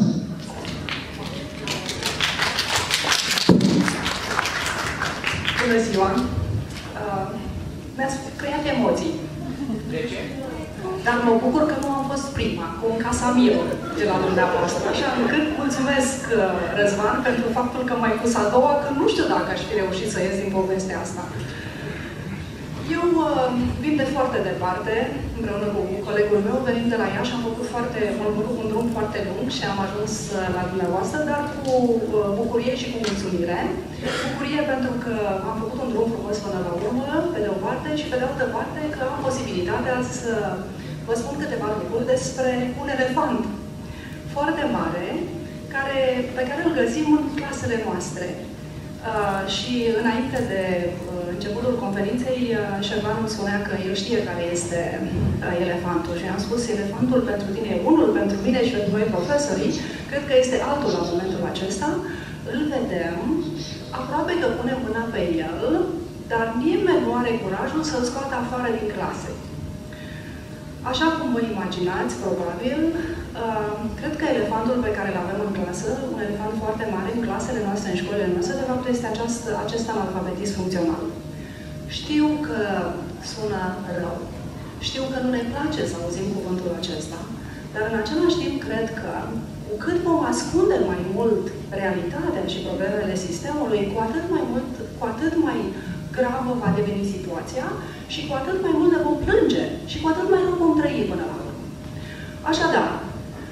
Bună ziua! Mi-ați creat emoții. De ce? Dar mă bucur că nu am fost prima, cu un Casamiro de la dumneavoastră. Așa încât mulțumesc, Răzvan, pentru faptul că m-ai pus a doua, că nu știu dacă aș fi reușit să ies din povestea asta. Eu vin de foarte departe, împreună cu colegul meu, venind de la Iași, am făcut un drum foarte lung și am ajuns la dumneavoastră, dar cu bucurie și cu mulțumire. Bucurie pentru că am făcut un drum frumos până la urmă, pe de o parte, și pe de altă parte că am posibilitatea să vă spun câteva lucruri despre un elefant foarte mare, pe care îl găsim în clasele noastre. Și înainte de începutul conferinței, Șerban îmi spunea că el știe care este elefantul. Și am spus, elefantul pentru tine e unul, pentru mine și pentru noi profesorii, cred că este altul la momentul acesta. Îl vedem, aproape că punem mâna pe el, dar nimeni nu are curajul să-l scoată afară din clase. Așa cum vă imaginați, probabil, cred că elefantul pe care îl avem în clasă, un elefant foarte mare în clasele noastre, în școlile noastre, de fapt este acest analfabetism funcțional. Știu că sună rău. Știu că nu ne place să auzim cuvântul acesta, dar în același timp cred că cu cât vom ascunde mai mult realitatea și problemele sistemului, cu atât mai gravă va deveni situația și cu atât mai mult ne vom plânge și cu atât mai rău vom trăi până la urmă. Așadar, o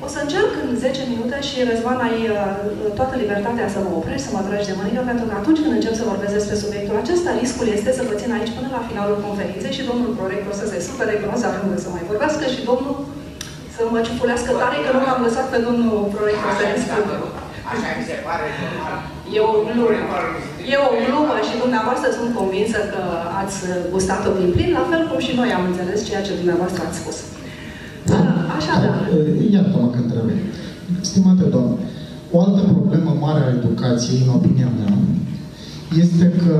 O să încerc în 10 minute și, Răzvan, ai toată libertatea să mă oprești, să mă tragi de mânică, pentru că atunci când încep să vorbesc despre subiectul acesta, riscul este să vă țin aici până la finalul conferinței și domnul prorector să se supere că nu o să ajungă să mai vorbească și domnul să mă ciufulească tare că nu l-am lăsat pe domnul prorector să răspundă. Așa mi se pare normal. E o glumă și dumneavoastră sunt convinsă că ați gustat-o din plin, la fel cum și noi am înțeles ceea ce dumneavoastră ați spus. Așadar. Iartă-mă că întreb. Stimate doamne, o altă problemă mare a educației, în opinia mea, este că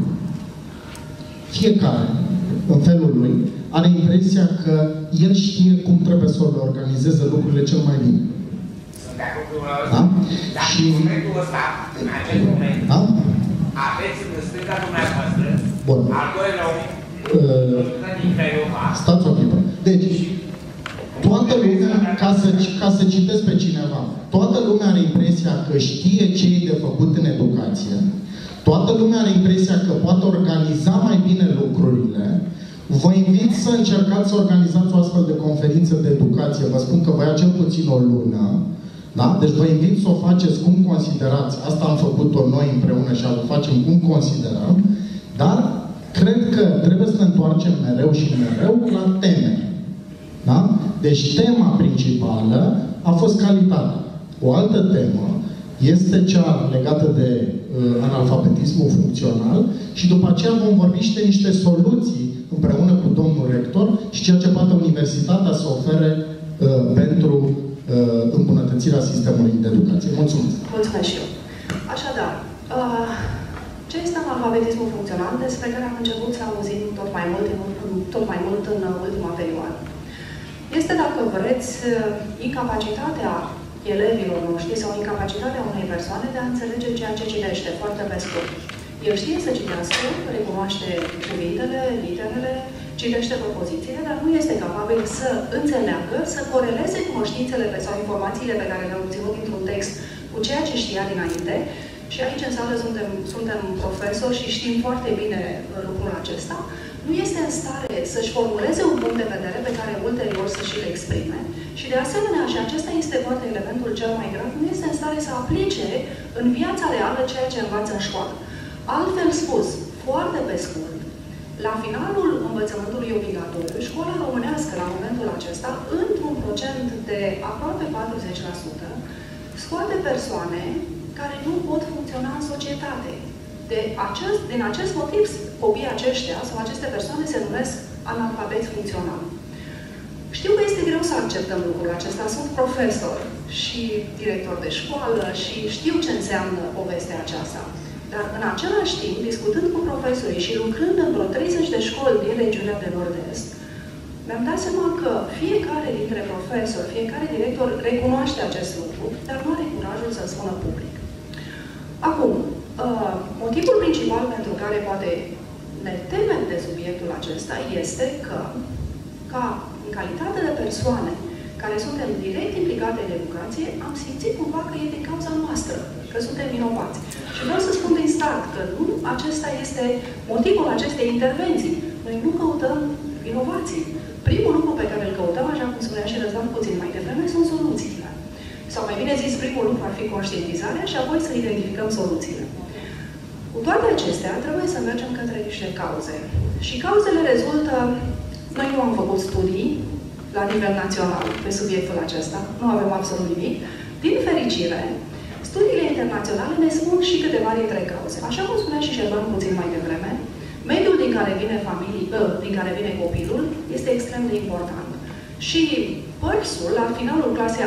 fiecare, în felul lui, are impresia că el știe cum trebuie să organizeze lucrurile cel mai bine. Sunt de acord cu dumneavoastră. Da? Dar Și în momentul ăsta, în acest moment, da? aveți în stânga dumneavoastră, Bun. al doilea om, din Craiova. Stați o clipă. Deci, toată lumea, ca să citesc pe cineva, toată lumea are impresia că știe ce e de făcut în educație, toată lumea are impresia că poate organiza mai bine lucrurile. Vă invit să încercați să organizați o astfel de conferință de educație. Vă spun că vă ia cel puțin o lună. Da? Deci vă invit să o faceți cum considerați. Asta am făcut-o noi împreună și o facem cum considerăm. Dar cred că trebuie să ne întoarcem mereu și mereu la teme. Da? Deci tema principală a fost calitatea. O altă temă este cea legată de analfabetismul funcțional și după aceea vom vorbi și de niște soluții împreună cu domnul rector și ceea ce poate universitatea să ofere pentru îmbunătățirea sistemului de educație. Mulțumesc! Mulțumesc și eu! Așadar, ce este analfabetismul funcțional, despre care am început să auzim tot mai mult în ultima perioadă? Este, dacă vreți, incapacitatea elevilor noștri sau incapacitatea unei persoane de a înțelege ceea ce citește, foarte pe scurt. El știe să citească, recunoaște cuvintele, literele, citește propozițiile, dar nu este capabil să înțeleagă, să coreleze cunoștințele sau informațiile pe care le-a obținut dintr-un text cu ceea ce știa dinainte. Și aici în sală suntem profesori și știm foarte bine lucrul acesta. Nu este în stare să-și formuleze un punct de vedere pe care ulterior să și-l exprime. Și de asemenea, și acesta este poate elementul cel mai grav, nu este în stare să aplice în viața reală ceea ce învață în școală. Altfel spus, foarte pe scurt, la finalul învățământului obligatoriu, școala românească, la momentul acesta, într-un procent de aproape 40%, scoate persoane care nu pot funcționa în societate. Din acest motiv, copiii aceștia sau aceste persoane se numesc analfabeți funcționali. Știu că este greu să acceptăm lucrul acesta. Sunt profesor și director de școală și știu ce înseamnă povestea aceasta. Dar în același timp, discutând cu profesorii și lucrând în vreo 30 de școli din regiunea de Nord-Est, mi-am dat seama că fiecare dintre profesori, fiecare director recunoaște acest lucru, dar nu are curajul să-l spună public. Acum, motivul principal pentru care poate ne temem de subiectul acesta este că, ca în calitate de persoane care suntem direct implicate în educație, am simțit cumva că e din cauza noastră, că suntem vinovați. Și vreau să spun din start că nu acesta este motivul acestei intervenții. Noi nu căutăm vinovații. Primul lucru pe care îl căutăm, așa cum spunea și Răzvan puțin mai devreme, sunt soluțiile. Sau mai bine zis, primul lucru ar fi conștientizarea și apoi să identificăm soluțiile. Cu toate acestea, trebuie să mergem către niște cauze. Și cauzele rezultă, noi nu am făcut studii la nivel național pe subiectul acesta, nu avem absolut nimic. Din fericire, studiile internaționale ne spun și câteva dintre cauze. Așa cum spunea și Șerban puțin mai devreme, mediul din care vine copilul este extrem de important. Și PIRSS-ul, la finalul clasei,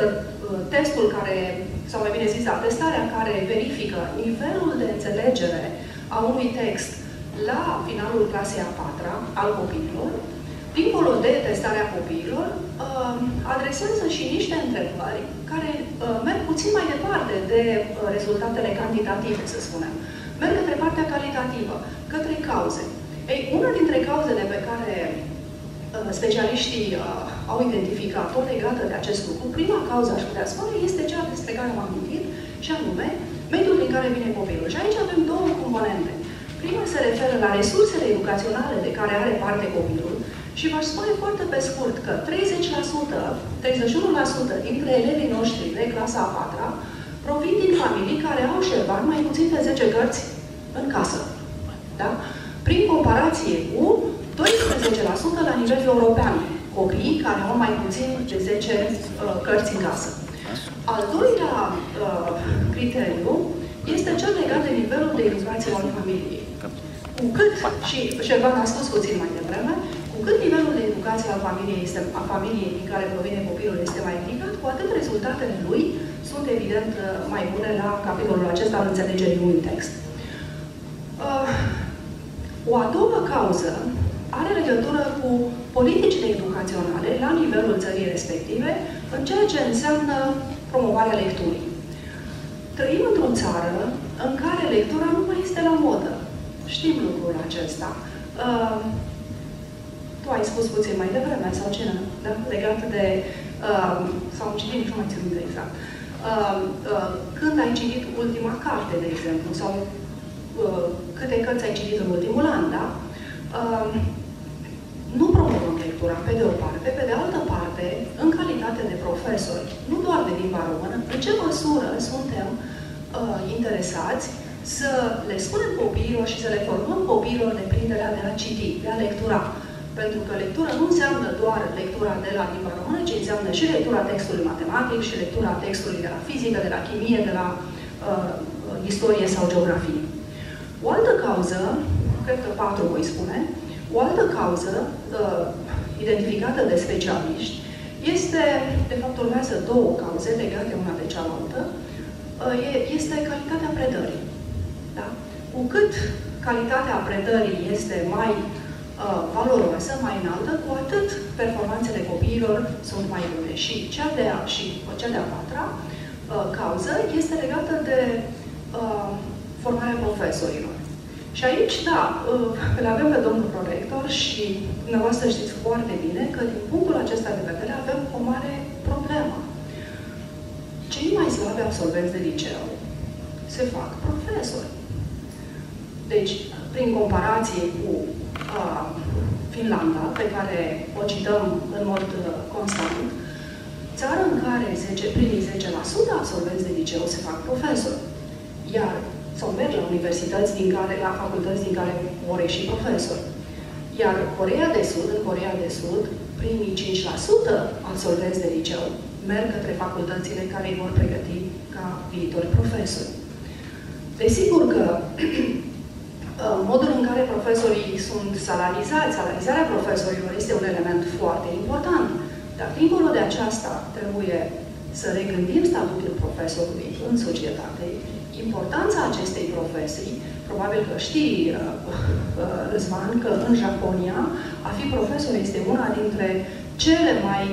testul care, sau mai bine zis, atestarea care verifică nivelul de înțelegere a unui text la finalul clasei a 4-a al copiilor, dincolo de testarea copiilor, adresează și niște întrebări care merg puțin mai departe de rezultatele cantitative, să spunem. Merg către partea calitativă, către cauze. Ei, una dintre cauzele pe care specialiștii au identificat-o legată de acest lucru, prima cauză, aș putea spune, este cea despre care m-am gândit, și anume, mediul din care vine copilul. Și aici avem două componente. Prima se referă la resursele educaționale de care are parte copilul Și v-aș spune foarte pe scurt că 31% dintre elevii noștri de clasa a 4-a provin din familii care au șerban mai puțin de 10 cărți în casă. Da? Prin comparație cu 12% la nivel european, copiii care au mai puțin de 10 cărți în casă. Al doilea criteriu este cel legat de nivelul de educație al familiei. Cu cât, și Șerban a spus puțin mai devreme, cu cât nivelul de educație al familiei din care provine copilul este mai ridicat, cu atât rezultatele lui sunt evident mai bune la capitolul acesta al înțelegerii unui text. O a doua cauză are legătură cu politicile educaționale la nivelul țării respective, în ceea ce înseamnă promovarea lecturii. Trăim într-o țară în care lectura nu mai este la modă. Știm lucrul acesta. Tu ai spus puțin mai devreme, sau cine? Da? Legat de... sau am citit, nu mai țin minte exact. Când ai citit ultima carte, de exemplu, sau câte cărți ai citit în ultimul an, da? Nu promovăm lectura, pe de o parte. Pe de altă parte, în calitate de profesori, nu doar de limba română, în ce măsură suntem interesați să le spunem copiilor și să le formăm copiilor deprinderea de a citi, de a lectura. Pentru că lectura nu înseamnă doar lectura de la limba română, ci înseamnă și lectura textului matematic, și lectura textului de la fizică, de la chimie, de la istorie sau geografie. O altă cauză, cred că 4 voi spune, o altă cauză identificată de specialiști este, de fapt urmează 2 cauze legate una de cealaltă, este calitatea predării. Da? Cu cât calitatea predării este mai valoroasă, mai înaltă, cu atât performanțele copiilor sunt mai bune. Și cea de-a 4-a cauză este legată de formarea profesorilor. Și aici, da, îl avem pe domnul prorector și dumneavoastră știți foarte bine că din punctul acesta de vedere avem o mare problemă. Cei mai slabi absolvenți de liceu se fac profesori. Deci, prin comparație cu Finlanda, pe care o cităm în mod constant, țară în care primii 10% absolvenți de liceu se fac profesori. Iar sau merg la universități la facultăți din care vor ieși profesori. Iar în Coreea de Sud, primii 5% absolvenți de liceu merg către facultățile care îi vor pregăti ca viitori profesori. Desigur că modul în care profesorii sunt salarizați, salarizarea profesorilor este un element foarte important. Dar dincolo de aceasta trebuie să regândim statutul profesorului în societate, importanța acestei profesii. Probabil că știi, Răzvan, că în Japonia a fi profesor este una dintre cele mai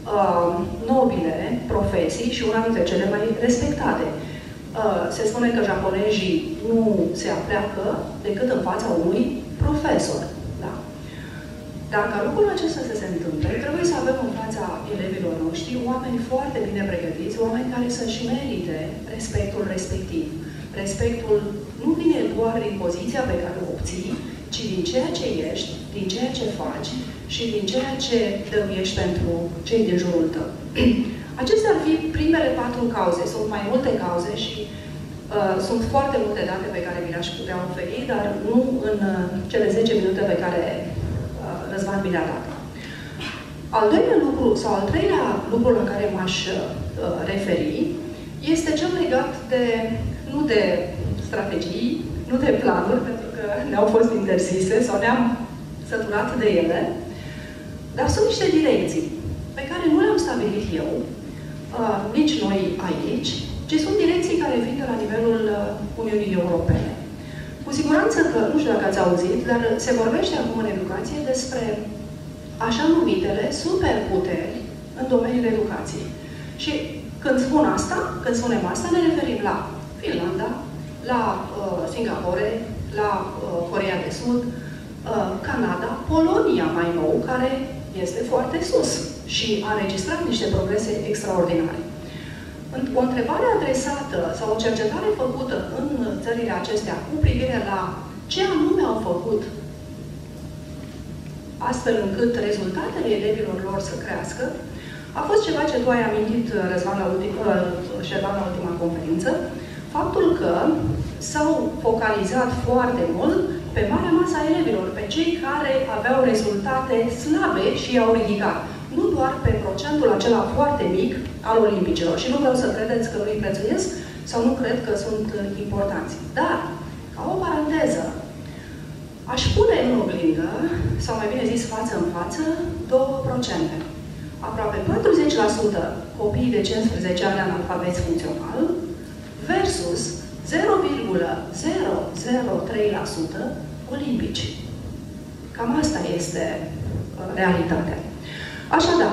nobile profesii și una dintre cele mai respectate. Se spune că japonezii nu se apleacă decât în fața unui profesor. Da? Dar ca lucrul acesta să se întâmple, trebuie să avem în fața elevilor noștri oameni foarte bine pregătiți, oameni care să-și merite respectul respectiv. Respectul nu vine doar din poziția pe care o obții, ci din ceea ce ești, din ceea ce faci și din ceea ce dăruiești pentru cei din jurul tău. Acestea ar fi primele 4 cauze. Sunt mai multe cauze și sunt foarte multe date pe care vi le-aș putea oferi, dar nu în cele 10 minute pe care Răzvan mi le-a dat. Al doilea lucru, sau al treilea lucru la care m-aș referi, este cel legat de, nu de strategii, nu de planuri, pentru că ne-au fost interzise sau ne-am săturat de ele, dar sunt niște direcții pe care nu le-am stabilit eu, nici noi aici, ci sunt direcții care vin de la nivelul Uniunii Europene. Cu siguranță că, nu știu dacă ați auzit, dar se vorbește acum în educație despre așa numitele superputeri în domeniul educației. Și când spunem asta, ne referim la Finlanda, la Singapore, la Coreea de Sud, Canada, Polonia mai nou, care este foarte sus și a înregistrat niște progrese extraordinare. O întrebare adresată sau o cercetare făcută în țările acestea cu privire la ce anume au făcut astfel încât rezultatele elevilor lor să crească, a fost ceva ce tu ai amintit, Răzvan, la ultima conferință, faptul că s-au focalizat foarte mult pe marea masă a elevilor, pe cei care aveau rezultate slabe și i-au ridicat. Nu doar pe procentul acela foarte mic al olimpicilor. Și nu vreau să credeți că nu-i prețuiesc sau nu cred că sunt importanți. Dar, ca o paranteză, aș pune în oglindă, sau mai bine zis față în față, 2%. Aproape 40% copii de 15 ani analfabeți funcțional versus 0,003% olimpici. Cam asta este realitatea. Așadar,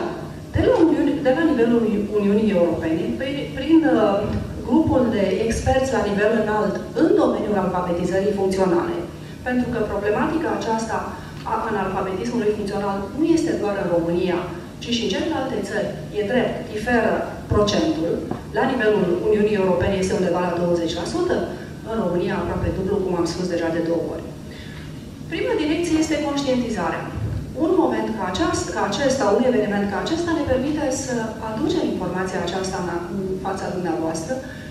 de la nivelul Uniunii Europene, prin grupul de experți la nivel înalt în domeniul alfabetizării funcționale, pentru că problematica aceasta a analfabetismului funcțional nu este doar în România, ci și în celelalte țări, e drept, diferă procentul. La nivelul Uniunii Europene este undeva la 20%, în România aproape dublu, cum am spus deja de 2 ori. Prima direcție este conștientizarea. Un moment ca acesta, un eveniment ca acesta ne permite să aducem informația aceasta în fața dumneavoastră,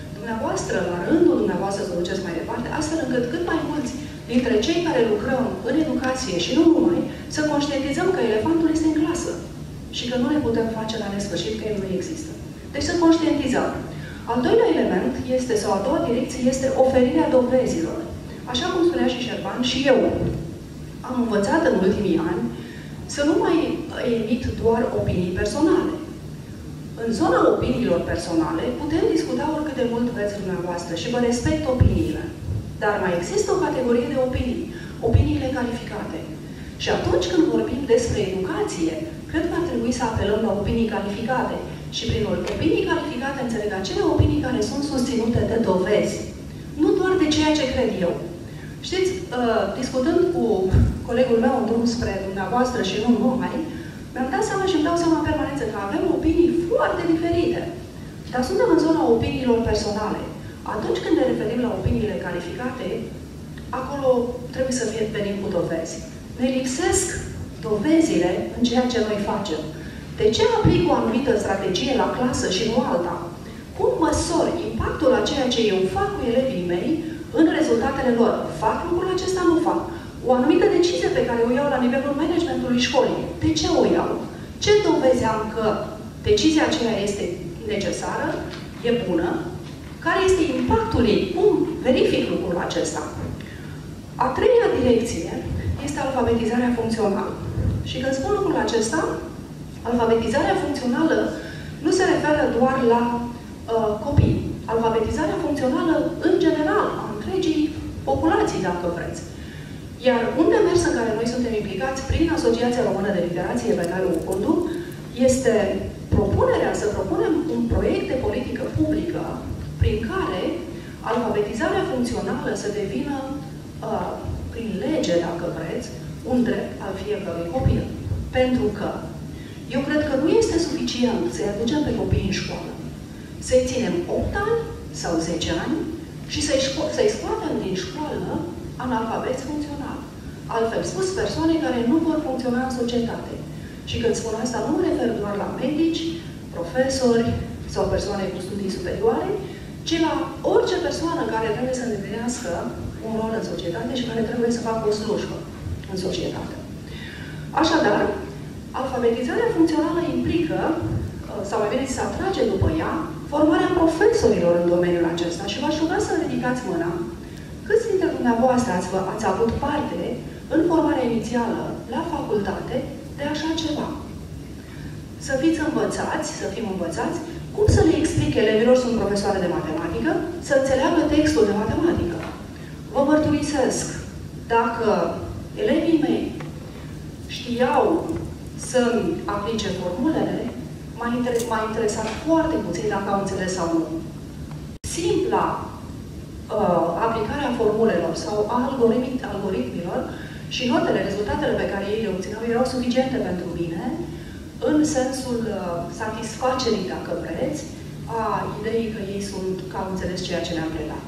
la rândul dumneavoastră să o duceți mai departe, astfel încât cât mai mulți dintre cei care lucrăm în educație și nu numai, să conștientizăm că elefantul este în clasă și că nu ne putem face la nesfârșit că el nu există. Deci să conștientizăm. Al doilea element este, sau a doua direcție, este oferirea dovezilor. Așa cum spunea și Șerban, și eu am învățat în ultimii ani să nu mai emit doar opinii personale. În zona opiniilor personale putem discuta oricât de mult vreți dumneavoastră și vă respect opiniile. Dar mai există o categorie de opinii, opiniile calificate. Și atunci când vorbim despre educație, cred că ar trebui să apelăm la opinii calificate. Și prin opinii calificate înțeleg acele opinii care sunt susținute de dovezi. Nu doar de ceea ce cred eu. Știți, discutând cu colegul meu în drum spre dumneavoastră și nu numai, mi-am dat seama și îmi dau seama în permanență că avem opinii foarte diferite. Dar suntem în zona opiniilor personale. Atunci când ne referim la opiniile calificate, acolo trebuie să venim cu dovezi. Ne lipsesc dovezile în ceea ce noi facem. De ce aplic o anumită strategie la clasă și nu alta? Cum măsor impactul a ceea ce eu fac cu elevii mei în rezultatele lor? Fac lucrul acesta, nu fac? O anumită decizie pe care o iau la nivelul managementului școlii. De ce o iau? Ce dovezi am că decizia aceea este necesară, e bună? Care este impactul ei? Cum verific lucrul acesta? A treia direcție este alfabetizarea funcțională. Și când spun lucrul acesta, alfabetizarea funcțională nu se referă doar la copii. Alfabetizarea funcțională, în general, a întregii populații, dacă vreți. Iar un demers în care noi suntem implicați prin Asociația Română de Literație pe care o conduc, este propunerea să propunem un proiect de politică publică prin care alfabetizarea funcțională să devină, prin lege, dacă vreți, un drept al fiecărui copil. Pentru că eu cred că nu este suficient să-i aducem pe copii în școală, să-i ținem 8 ani sau 10 ani și să-i scoatem din școală analfabeți funcțional. Altfel spus, persoane care nu vor funcționa în societate. Și când spun asta, nu mă refer doar la medici, profesori sau persoane cu studii superioare, ci la orice persoană care trebuie să îndeplinească un rol în societate și care trebuie să facă o slujbă în societate. Așadar, alfabetizarea funcțională implică, sau mai bine să atrage după ea, formarea profesorilor în domeniul acesta. Și v-aș ruga să ridicați mâna. Câți dintre dumneavoastră ați avut parte în formarea inițială la facultate de așa ceva? Să fiți învățați, să fim învățați, cum să le explic elevilor, sunt profesoare de matematică, să înțeleagă textul de matematică. Vă mărturisesc, dacă elevii mei știau să-mi aplice formulele, m-a interesat foarte puțin dacă au înțeles sau nu. Simpla aplicarea formulelor sau a algoritmilor și notele, rezultatele pe care ei le obțineau erau suficiente pentru mine în sensul satisfacerii, dacă vreți, a ideii că ei că au înțeles ceea ce le-am predat.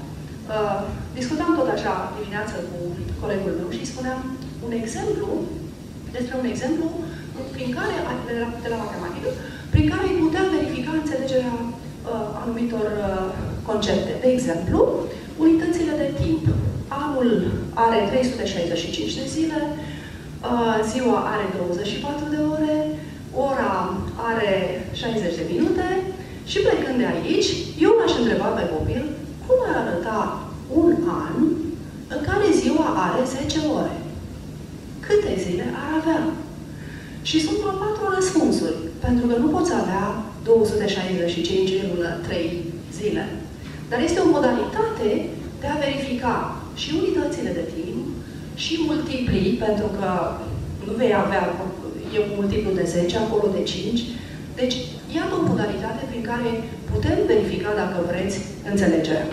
Discutam tot așa dimineață cu colegul meu și spuneam un exemplu despre un exemplu prin care, de la matematică, prin care ai putea verifica înțelegerea anumitor concepte. De exemplu, unitățile de timp. Anul are 365 de zile, ziua are 24 de ore, ora are 60 de minute și plecând de aici, eu l-aș întreba pe copil cum ar arăta un an în care ziua are 10 ore. Câte zile ar avea? Și sunt vreo 4 răspunsuri, pentru că nu poți avea 265,3 zile. Dar este o modalitate de a verifica și unitățile de timp, și multiplii, pentru că nu vei avea eu multiplu de 10, acolo de 5. Deci, iată o modalitate prin care putem verifica, dacă vreți, înțelegerea.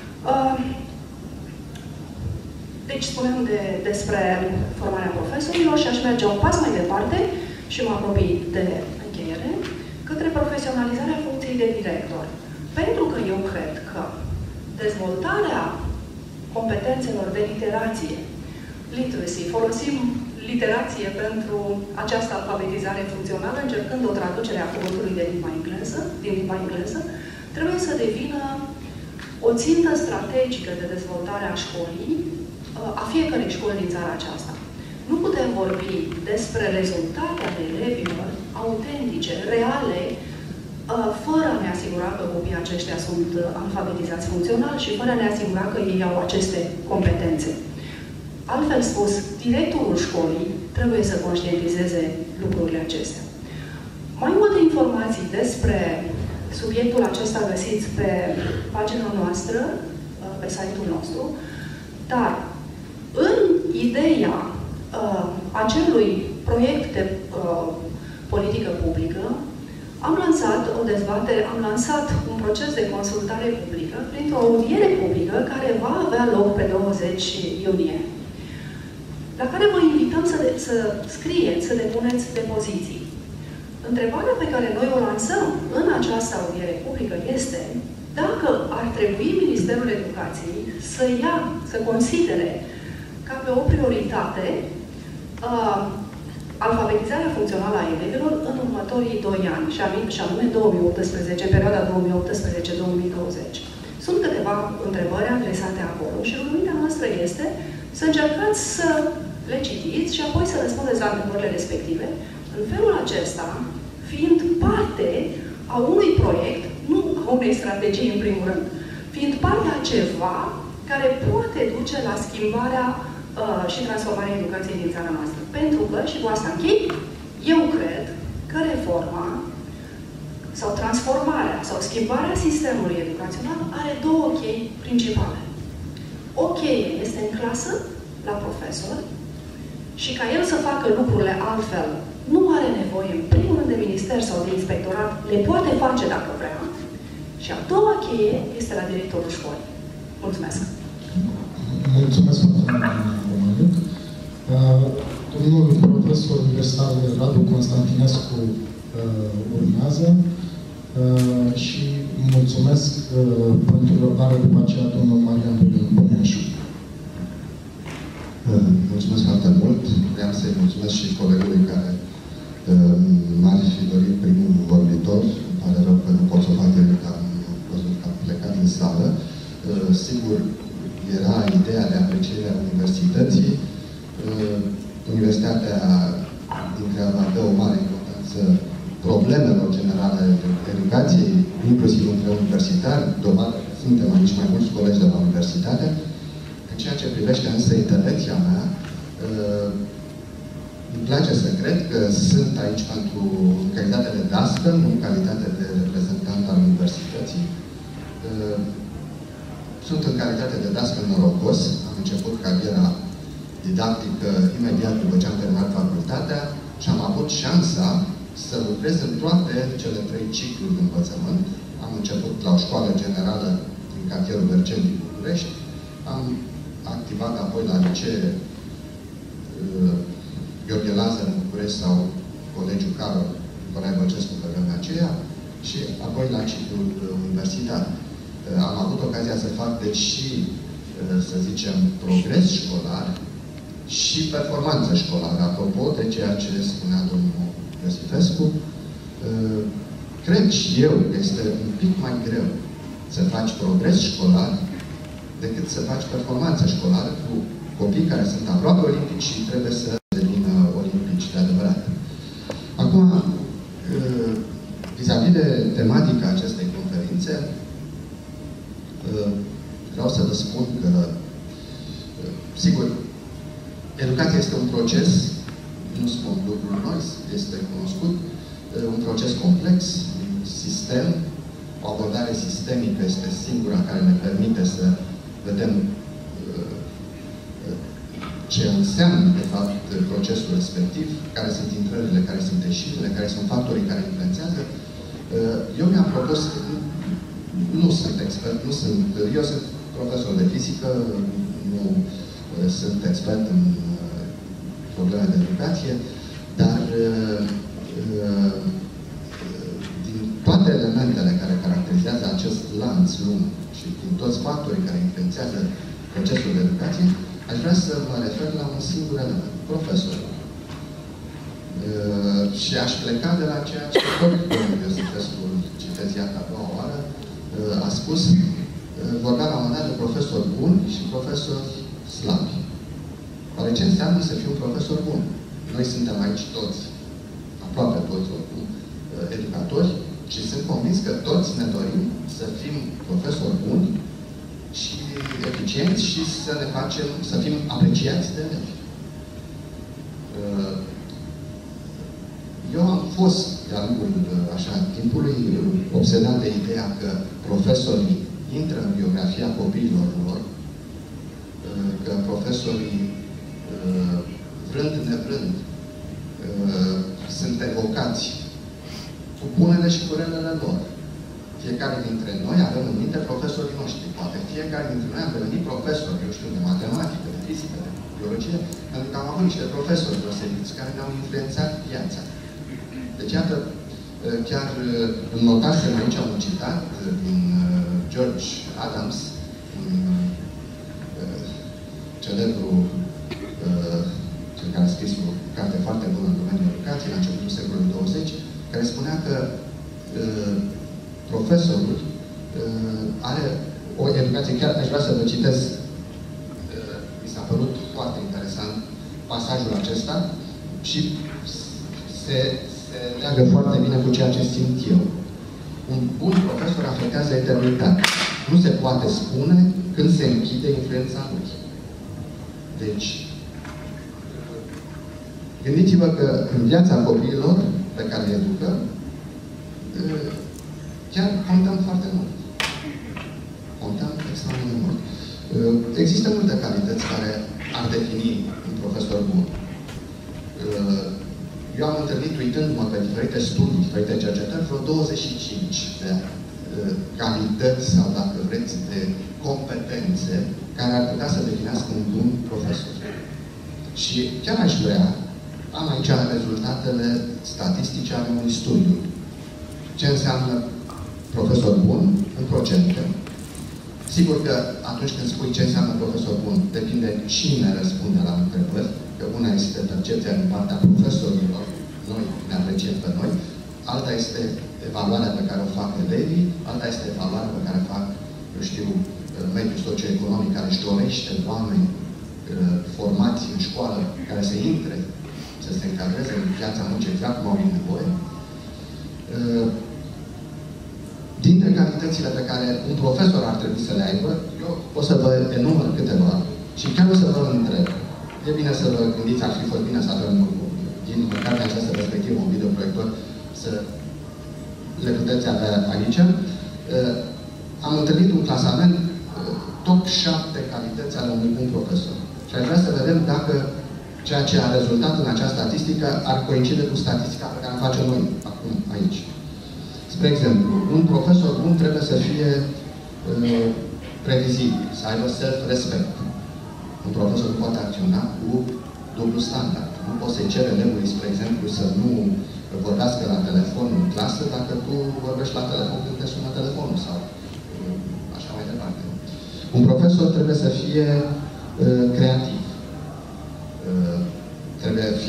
Deci, spuneam despre formarea profesorilor și aș merge un pas mai departe și mă apropii de încheiere, către profesionalizarea funcției de director. Pentru că eu cred că dezvoltarea competențelor de literație, literacy, folosim literație pentru această alfabetizare funcțională, încercând o traducere a cuvântului din limba engleză, trebuie să devină o țintă strategică de dezvoltare a școlii, a fiecărei școli din țara aceasta. Nu putem vorbi despre rezultate ale elevilor autentice, reale, fără a ne asigura că copiii aceștia sunt alfabetizați funcțional și fără a ne asigura că ei au aceste competențe. Altfel spus, directorul școlii trebuie să conștientizeze lucrurile acestea. Mai multe informații despre subiectul acesta găsiți pe pagina noastră, pe site-ul nostru, dar în ideea acelui proiect de politică publică, am lansat o dezbatere, am lansat un proces de consultare publică printr-o audiere publică care va avea loc pe 20 iunie, la care vă invităm să scrieți, să depuneți depoziții. Întrebarea pe care noi o lansăm în această audiere publică este dacă ar trebui Ministerul Educației să considere ca pe o prioritate alfabetizarea funcțională a elevilor în următorii 2 ani, și anume 2018, perioada 2018-2020. Sunt câteva întrebări adresate acolo și rugămintea noastră este să încercați să le citiți și apoi să răspundeți la întrebările respective. În felul acesta, fiind parte a unui proiect, nu a unei strategii în primul rând, fiind parte a ceva care poate duce la schimbarea și transformarea educației din țara noastră. Pentru că, și cu asta închei, eu cred că reforma sau transformarea sau schimbarea sistemului educațional are 2 chei principale. O cheie este în clasă, la profesor, și ca el să facă lucrurile altfel, nu are nevoie, în primul rând, de minister sau de inspectorat, le poate face dacă vrea. Și a 2-a cheie este la directorul școlii. Mulțumesc! Mulțumesc foarte mult, domnul profesor universitar Radu Constantinescu urmează și mulțumesc pentru răbdare după aceea domnul Marian Băneașu. Mulțumesc foarte mult. Vreau să-i mulțumesc și colegului care m-ar fi dorit primul vorbitor. Îmi pare rău că nu pot să o fac direct, am văzut că am plecat din sală. Sigur, era ideea de apreciere a universității. Universitatea din Craiova dă o mare importanță problemelor generale de educației, inclusiv între universitari. Dovadă, suntem aici mai mulți colegi de la universitate. În ceea ce privește însă intervenția mea, îmi place să cred că sunt aici pentru calitate de dascăl, nu în calitate de reprezentant al universității. Sunt în calitate de dascăl norocos. Am început cariera didactică imediat după ce am terminat facultatea și am avut șansa să lucrez în toate cele 3 cicluri de învățământ. Am început la o școală generală din cartierul Berceni din București. Am activat apoi la licee Gheorghe Lazar în București sau Colegiul Carol Nicolae Bălcescu pe vremea aceea și apoi la ciclul universitar. Am avut ocazia să fac, deci, și, să zicem, progres școlar și performanță școlară. Apropo de ceea ce spunea domnul Iosifescu, cred și eu că este un pic mai greu să faci progres școlar decât să faci performanță școlară cu copii care sunt aproape olimpici și trebuie să devină olimpici de adevărat. Acum, vis-a-vis de tematica acestei conferințe, vreau să vă spun că, sigur, educația este un proces, nu spun lucruri noi, este cunoscut, un proces complex, un sistem, o abordare sistemică este singura care ne permite să vedem ce înseamnă, de fapt, procesul respectiv, care sunt intrările, care sunt ieșirile, care sunt factorii care influențează. Eu mi-am propus, nu sunt expert, eu sunt profesor de fizică, nu sunt expert în probleme de educație, dar din toate elementele care caracterizează acest lanț lung și din toți factorii care influențează procesul de educație, aș vrea să mă refer la un singur element, profesorul. Și aș pleca de la ceea ce tot domnul Iosifescu, citez iată a doua oară, a spus, vorbea la un moment dat de profesor bun și profesor slabi. Oare ce înseamnă să fii un profesor bun? Noi suntem aici toți, aproape toți oricum, educatori și sunt convins că toți ne dorim să fim profesori buni și eficienți și să ne facem, să fim apreciați de elevi. Eu am fost, de-a lungul timpului, obsedat de ideea că profesorii intră în biografia copiilor lor, că profesorii, vrând nevrând, sunt evocați cu bunele și cu relele lor. Fiecare dintre noi avem în minte profesorii noștri. Poate fiecare dintre noi am devenit profesor, eu știu, de matematică, de fizică, de biologie, pentru că am avut niște profesori deosebiți care ne-au influențat viața. Deci, iată, chiar notasem aici un citat din George Adams, celebru, cel care a scris o carte foarte bună în domeniul educației, la începutul secolului 20, care spunea că profesorul are o educație, chiar aș vrea să vă citesc, mi s-a părut foarte interesant pasajul acesta și se leagă foarte bine cu ceea ce simt eu. Un bun profesor afectează eternitatea. Nu se poate spune când se închide influența lui. Deci, gândiți-vă că în viața copiilor pe care le educăm, chiar contăm foarte mult. Contăm extraordinar de mult. Există multe calități care ar defini un profesor bun. Eu am întâlnit, uitându-mă pe diferite studii, diferite cercetări, vreo 25 de calități sau, dacă vreți, de competențe care ar putea să definească un bun profesor. Și chiar aș vrea, am aici rezultatele statistice ale unui studiu. Ce înseamnă profesor bun în procente. Sigur că atunci când spui ce înseamnă profesor bun, depinde cine răspunde la întrebări, că una este percepția din partea profesorilor, noi ne apreciem pe noi, alta este evaluarea pe care o fac elevii, alta este evaluarea pe care o fac, eu știu, mediul socioeconomic care își dorește oameni formați în școală, care să intre, să se încadreze în viața muncii exact cum au nevoie. Dintre calitățile pe care un profesor ar trebui să le aibă, eu o să vă enumăr câteva și chiar o să vă întreb. E bine să vă gândiți, ar fi fost bine să avem din cartea această respectivă un videoproiector, să le puteți avea aici. Am întâlnit un clasament top 7 calități ale unui bun profesor. Și aș vrea să vedem dacă ceea ce a rezultat în această statistică ar coincide cu statistica pe care o facem noi acum, aici. Spre exemplu, un profesor bun trebuie să fie previzibil, să aibă self-respect. Un profesor nu poate acționa cu dublu standard. Nu poți să-i cere elevului, spre exemplu, să nu vorbească la telefon în clasă dacă tu vorbești la telefon când te sună telefonul sau așa mai departe. Un profesor trebuie să fie creativ.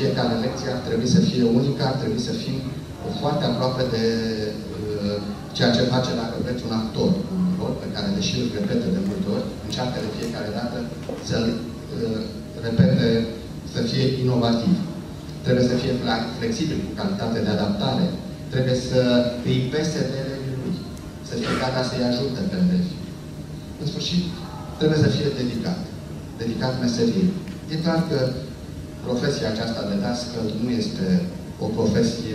fiecare lecție ar trebui să fie unică, ar trebui să fim foarte aproape de ceea ce face, dacă vreți, un actor, un rol pe care, deși îl repete de multe ori, încearcă de fiecare dată să-l repete, să fie inovativ. Trebuie să fie flexibil, cu calitate de adaptare. Trebuie să îi pese de elevii lui. Să fie gata să-i ajute pe elevi. În sfârșit, trebuie să fie dedicat. Dedicat meseriei. E clar că profesia aceasta de dascăl nu este o profesie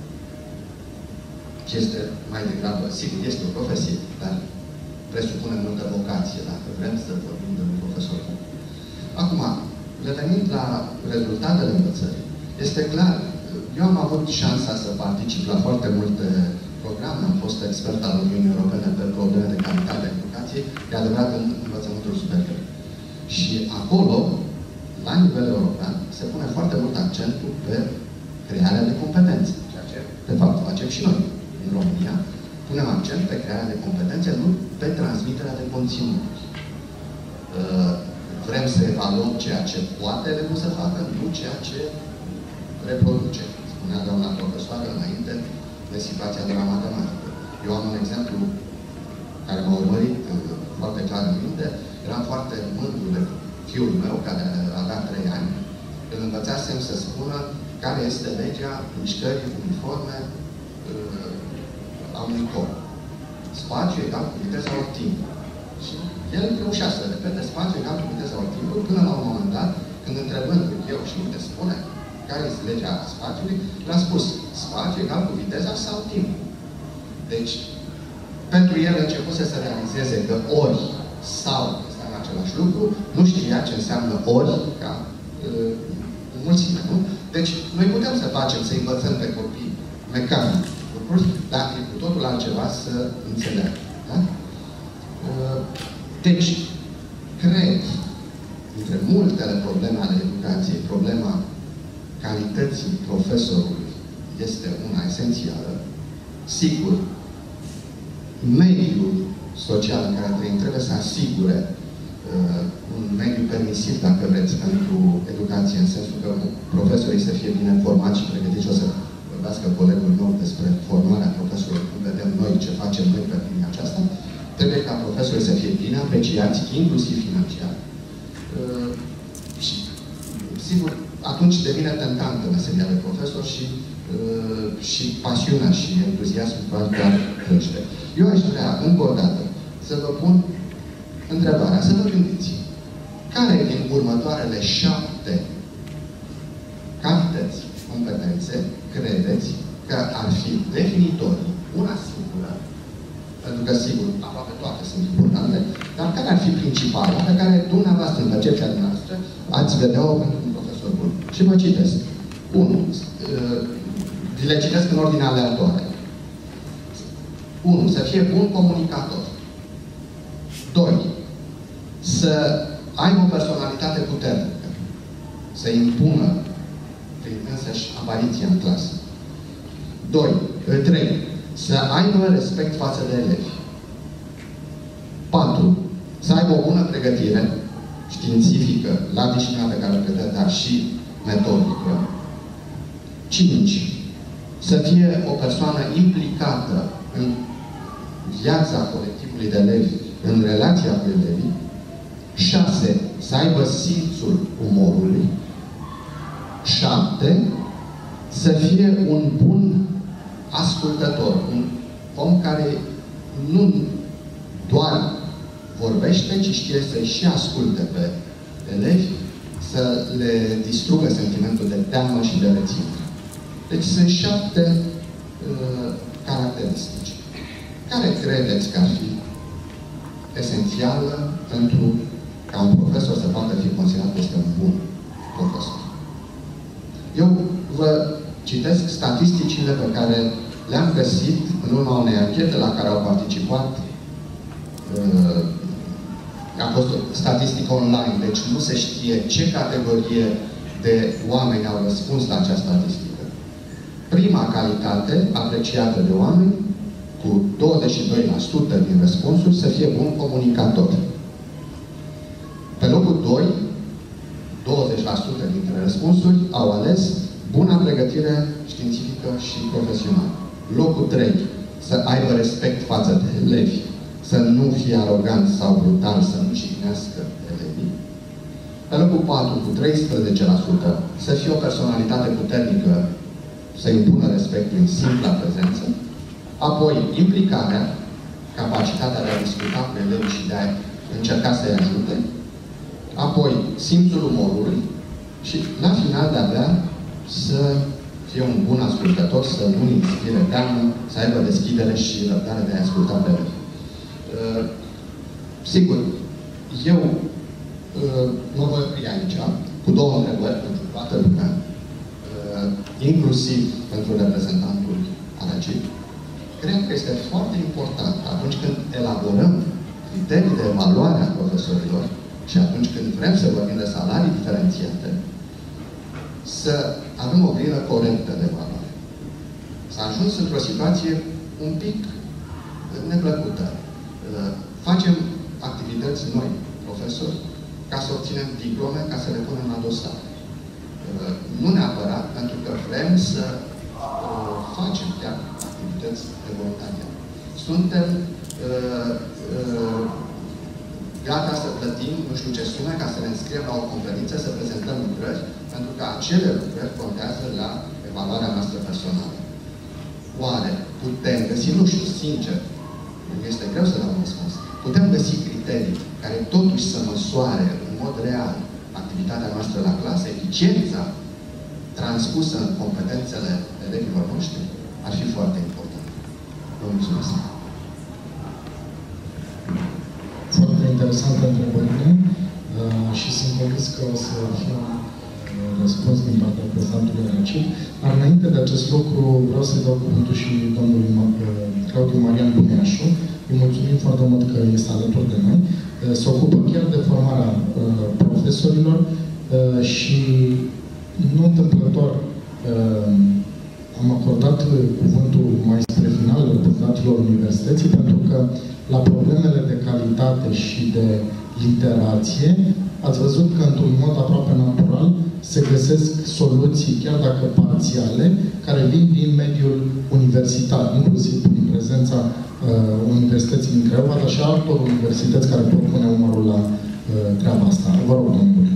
ce este mai degrabă, sigur, este o profesie, dar presupune multă vocație, dacă vrem să vorbim de un profesor. Acum, revenind la rezultatele învățării, este clar, eu am avut șansa să particip la foarte multe programe, am fost expert al Uniunii Europene pe probleme de calitate a educației, de adevărat în învățământul superior. Și acolo, la nivel european, se pune foarte mult accentul pe crearea de competențe, ceea ce, de fapt, facem și noi. În România, punem accent pe crearea de competențe, nu pe transmiterea de conținuturi. Vrem să evaluăm ceea ce poate elevul să facă, nu ceea ce reproduce. Spunea doamna profesoară înainte de situația de la matematică. Eu am un exemplu care m-a urmărit foarte clar în minte. Eram foarte mândru de fiul meu, care avea 3 ani. Îl învățasem să spună care este legea mișcării uniforme a unui corp. Spațiu egal cu viteza ori timp. Și el reușea să repete spațiu egal cu viteza ori timp, până la un moment dat, când întrebându-l eu și uite spune care este legea spațiului, l-am spus spațiu egal cu viteza sau timp. Deci, pentru el începuse să realizeze că ori sau este în același lucru, nu știa ce înseamnă ori ca mulțime, nu? Deci, noi putem să facem, să învățăm pe copii mecanic lucruri, dar e cu totul altceva să înțeleagă. Da? Deci, cred, dintre multele probleme ale educației, problema calității profesorului este una esențială. Sigur, mediul social în care trăim trebuie să asigure un mediu permisiv, dacă vreți, pentru educație, în sensul că profesorii să fie bine formați și pregătiți. O să vorbească colegul meu despre formarea profesorilor, cum vedem noi, ce facem noi pe linia aceasta. Trebuie ca profesorii să fie bine apreciați, inclusiv financiar. Și, sigur, atunci devine tentantă meseria de profesor și pasiunea și entuziasmul ar crește. Eu aș vrea, încă o dată, să vă pun întrebarea, să vă gândiți. Care din următoarele 7 calități, competențe, credeți că ar fi definitorii, una singură, pentru că, sigur, aproape toate sunt importante, dar care ar fi principala, pe care dumneavoastră, în percepția dumneavoastră, ați vedea-o pentru un profesor bun? Și vă citesc. 1. Le citesc în ordine aleatoare. 1. Să fie bun comunicator. 2. Să aibă o personalitate puternică. Să impună prin însăși apariția în clasă. 3. Să aibă respect față de elevi. 4. Să aibă o bună pregătire științifică la disciplina pe care o predă, dar și metodică. 5. Să fie o persoană implicată în viața colectivului de elevi, în relația cu elevii. 6. Să aibă simțul umorului. 7. Să fie un bun ascultător, un om care nu doar vorbește, ci știe să-i și asculte pe elevi, să le distrugă sentimentul de teamă și de reținere. Deci sunt 7 caracteristici. Care credeți că ar fi esențială pentru ca un profesor să poată fi considerat că este un bun profesor? Eu vă citesc statisticile pe care le-am găsit în urma unei anchete la care au participat. A fost o statistică online, deci nu se știe ce categorie de oameni au răspuns la această statistică. Prima calitate apreciată de oameni, cu 22% din răspunsuri, să fie bun comunicator. Pe locul 2, 20% dintre răspunsuri au ales pregătire științifică și profesională. Locul 3. Să aibă respect față de elevi, să nu fie arogant sau brutal, să nu jignească elevii. Pe locul 4, cu 13%, să fie o personalitate puternică, să impună respect prin simpla prezență. Apoi, implicarea, capacitatea de a discuta cu elevi și de a încerca să-i ajute. Apoi, simțul umorului și, la final, de avea să fie un bun ascultător, să nu inspire teamă, să aibă deschidere și răbdare de a asculta pe elevi. Sigur, eu mă voi opri aici cu 2 întrebări pentru toată lumea, inclusiv pentru reprezentantul ARACIP. Cred că este foarte important atunci când elaborăm criterii de evaluare a profesorilor și atunci când vrem să vorbim de salarii diferențiate, să avem o grilă corectă de evaluare. S-a ajuns într-o situație un pic neplăcută. Facem activități noi, profesori, ca să obținem diplome, ca să le punem la dosar. Nu neapărat pentru că vrem să facem chiar activități de voluntariat. Suntem gata să plătim nu știu ce sume ca să ne înscriem la o conferință, să prezentăm lucrări, pentru că acele lucrări contează la evaluarea noastră personală. Oare putem găsi, nu știu, sincer, este greu să dau un răspuns, putem găsi criterii care totuși să măsoare în mod real activitatea noastră la clasă, eficiența transpusă în competențele elevilor noștri, ar fi foarte important. Vă mulțumesc! Foarte interesante întrebările și sunt convins că o să fie un răspuns din partea reprezentantului ARACIP. Dar înainte de acest lucru, vreau să-i dau cuvântul și domnului Claudiu Marian Buneașu. Îi mulțumim foarte mult că este alături de noi. Se ocupă chiar de formarea profesorilor și nu întâmplător am acordat cuvântul mai spre final reprezentanților universității, pentru că la problemele de calitate și de literație, ați văzut că într-un mod aproape natural se găsesc soluții, chiar dacă parțiale, care vin din mediul universitar, inclusiv prin prezența Universității din Craiova, dar și altor universități care pot pune umărul la treaba asta. Vă rog, domnule.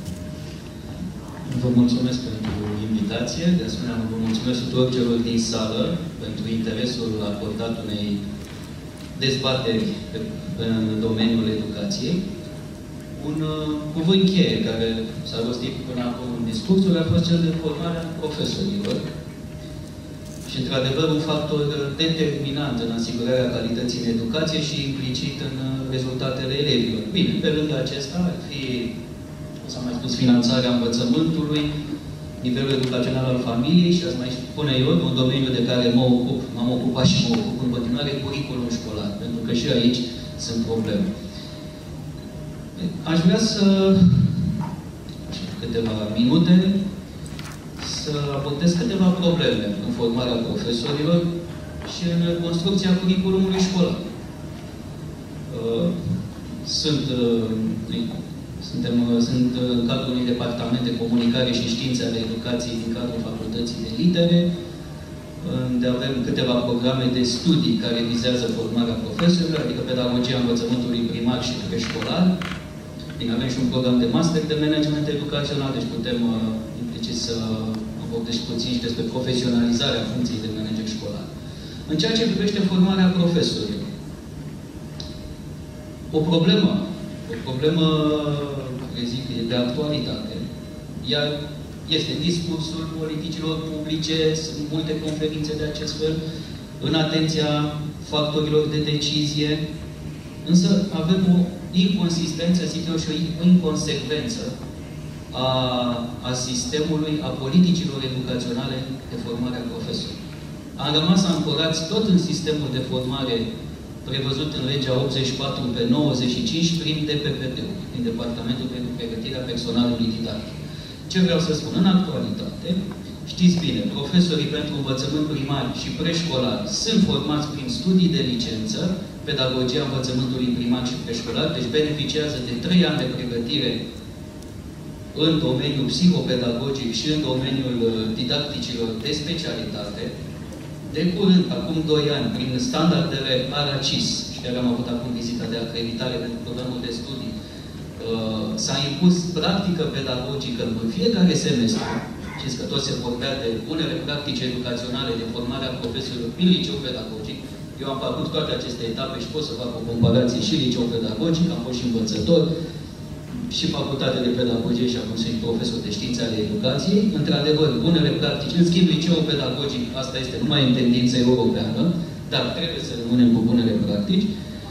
Vă mulțumesc pentru invitație. De asemenea, vă mulțumesc tuturor celor din sală pentru interesul acordat unei dezbateri în domeniul educației. Un cuvânt cheie care s-a rostit până acum în discursul a fost cel de formarea profesorilor. Și, într-adevăr, un factor determinant în asigurarea calității în educație și implicit în rezultatele elevilor. Bine, pe lângă acesta ar fi, cum s-a mai spus, finanțarea învățământului, nivelul educațional al familiei și, aș mai spune eu, un domeniu de care m-am ocupat și mă ocup în continuare, curriculum școlar, pentru că și aici sunt probleme. Aș vrea să, câteva minute, să abordez câteva probleme în formarea profesorilor și în construcția curriculumului școlar. Sunt în cadrul unui departament de comunicare și științe ale educației din cadrul Facultății de Litere, unde avem câteva programe de studii care vizează formarea profesorilor, adică pedagogia învățământului primar și preșcolar. Bine, avem și un program de master de management educațional, deci putem implicit să vorbesc puțin și despre profesionalizarea funcției de manager școlar. În ceea ce privește formarea profesorilor, o problemă, zic, de actualitate, ea este în discursul politicilor publice, sunt multe conferințe de acest fel, în atenția factorilor de decizie, însă avem o inconsistență, zic eu, și o inconsecvență a sistemului, a politicilor educaționale de formare a profesorilor. Am rămas ancorați tot în sistemul de formare prevăzut în legea 84 pe 95 prin DPPT-ul, prin Departamentul pentru Pregătirea Personalului Didactic. Ce vreau să spun? În actualitate, știți bine, profesorii pentru învățământ primar și preșcolar sunt formați prin studii de licență, pedagogia învățământului primar și preșcolar, deci beneficiază de 3 ani de pregătire în domeniul psihopedagogic și în domeniul didacticilor de specialitate. De curând, acum 2 ani, prin standardele ARACIS, și chiar am avut acum vizita de acreditare pentru programul de studii, s-a impus practică pedagogică în fiecare semestru. Știți că tot se vorbea de bunele practici educaționale de formare a profesorilor în liceu pedagogic. Eu am parcurs toate aceste etape și pot să fac o comparație și liceu pedagogic, am fost și învățător, și facultate de pedagogie și acum sunt profesor de științe ale educației. Într-adevăr, bunele practici, în schimb, liceul pedagogic, asta este numai în tendință europeană, dar trebuie să rămânem cu bunele practici.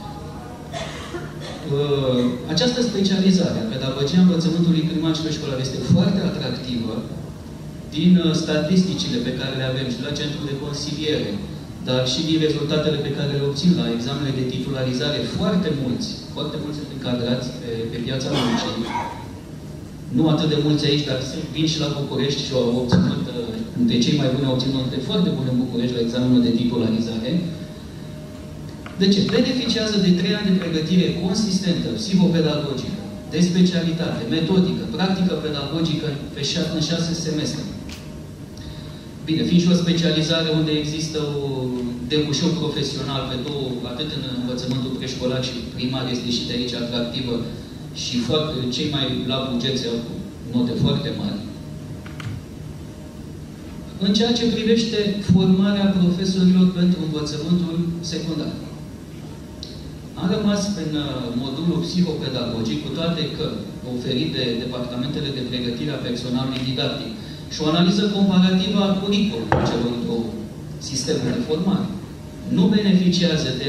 Această specializare a pedagogia învățământului primar și școlar este foarte atractivă din statisticile pe care le avem și la centrul de consiliere, dar și din rezultatele pe care le obțin la examenele de titularizare. Foarte mulți sunt încadrați pe piața muncii. Nu atât de mulți aici, dar vin și la București și au obținut, între cei mai buni au obținut note foarte bune în București la examenul de titularizare. De ce? Beneficiază de 3 ani de pregătire consistentă, psihopedagogică, de specialitate, metodică, practică pedagogică în 6 semestre. Bine, fiind și o specializare unde există un debușeu profesional pe două, atât în învățământul preșcolar și primar, este și de aici atractivă și cei mai la buget se au note foarte mari. În ceea ce privește formarea profesorilor pentru învățământul secundar. Am rămas în modulul psihopedagogic, cu toate că oferit de departamentele de pregătire a personalului didactic, și o analiză comparativă a curriculului celor două sisteme de formare. Nu beneficiază de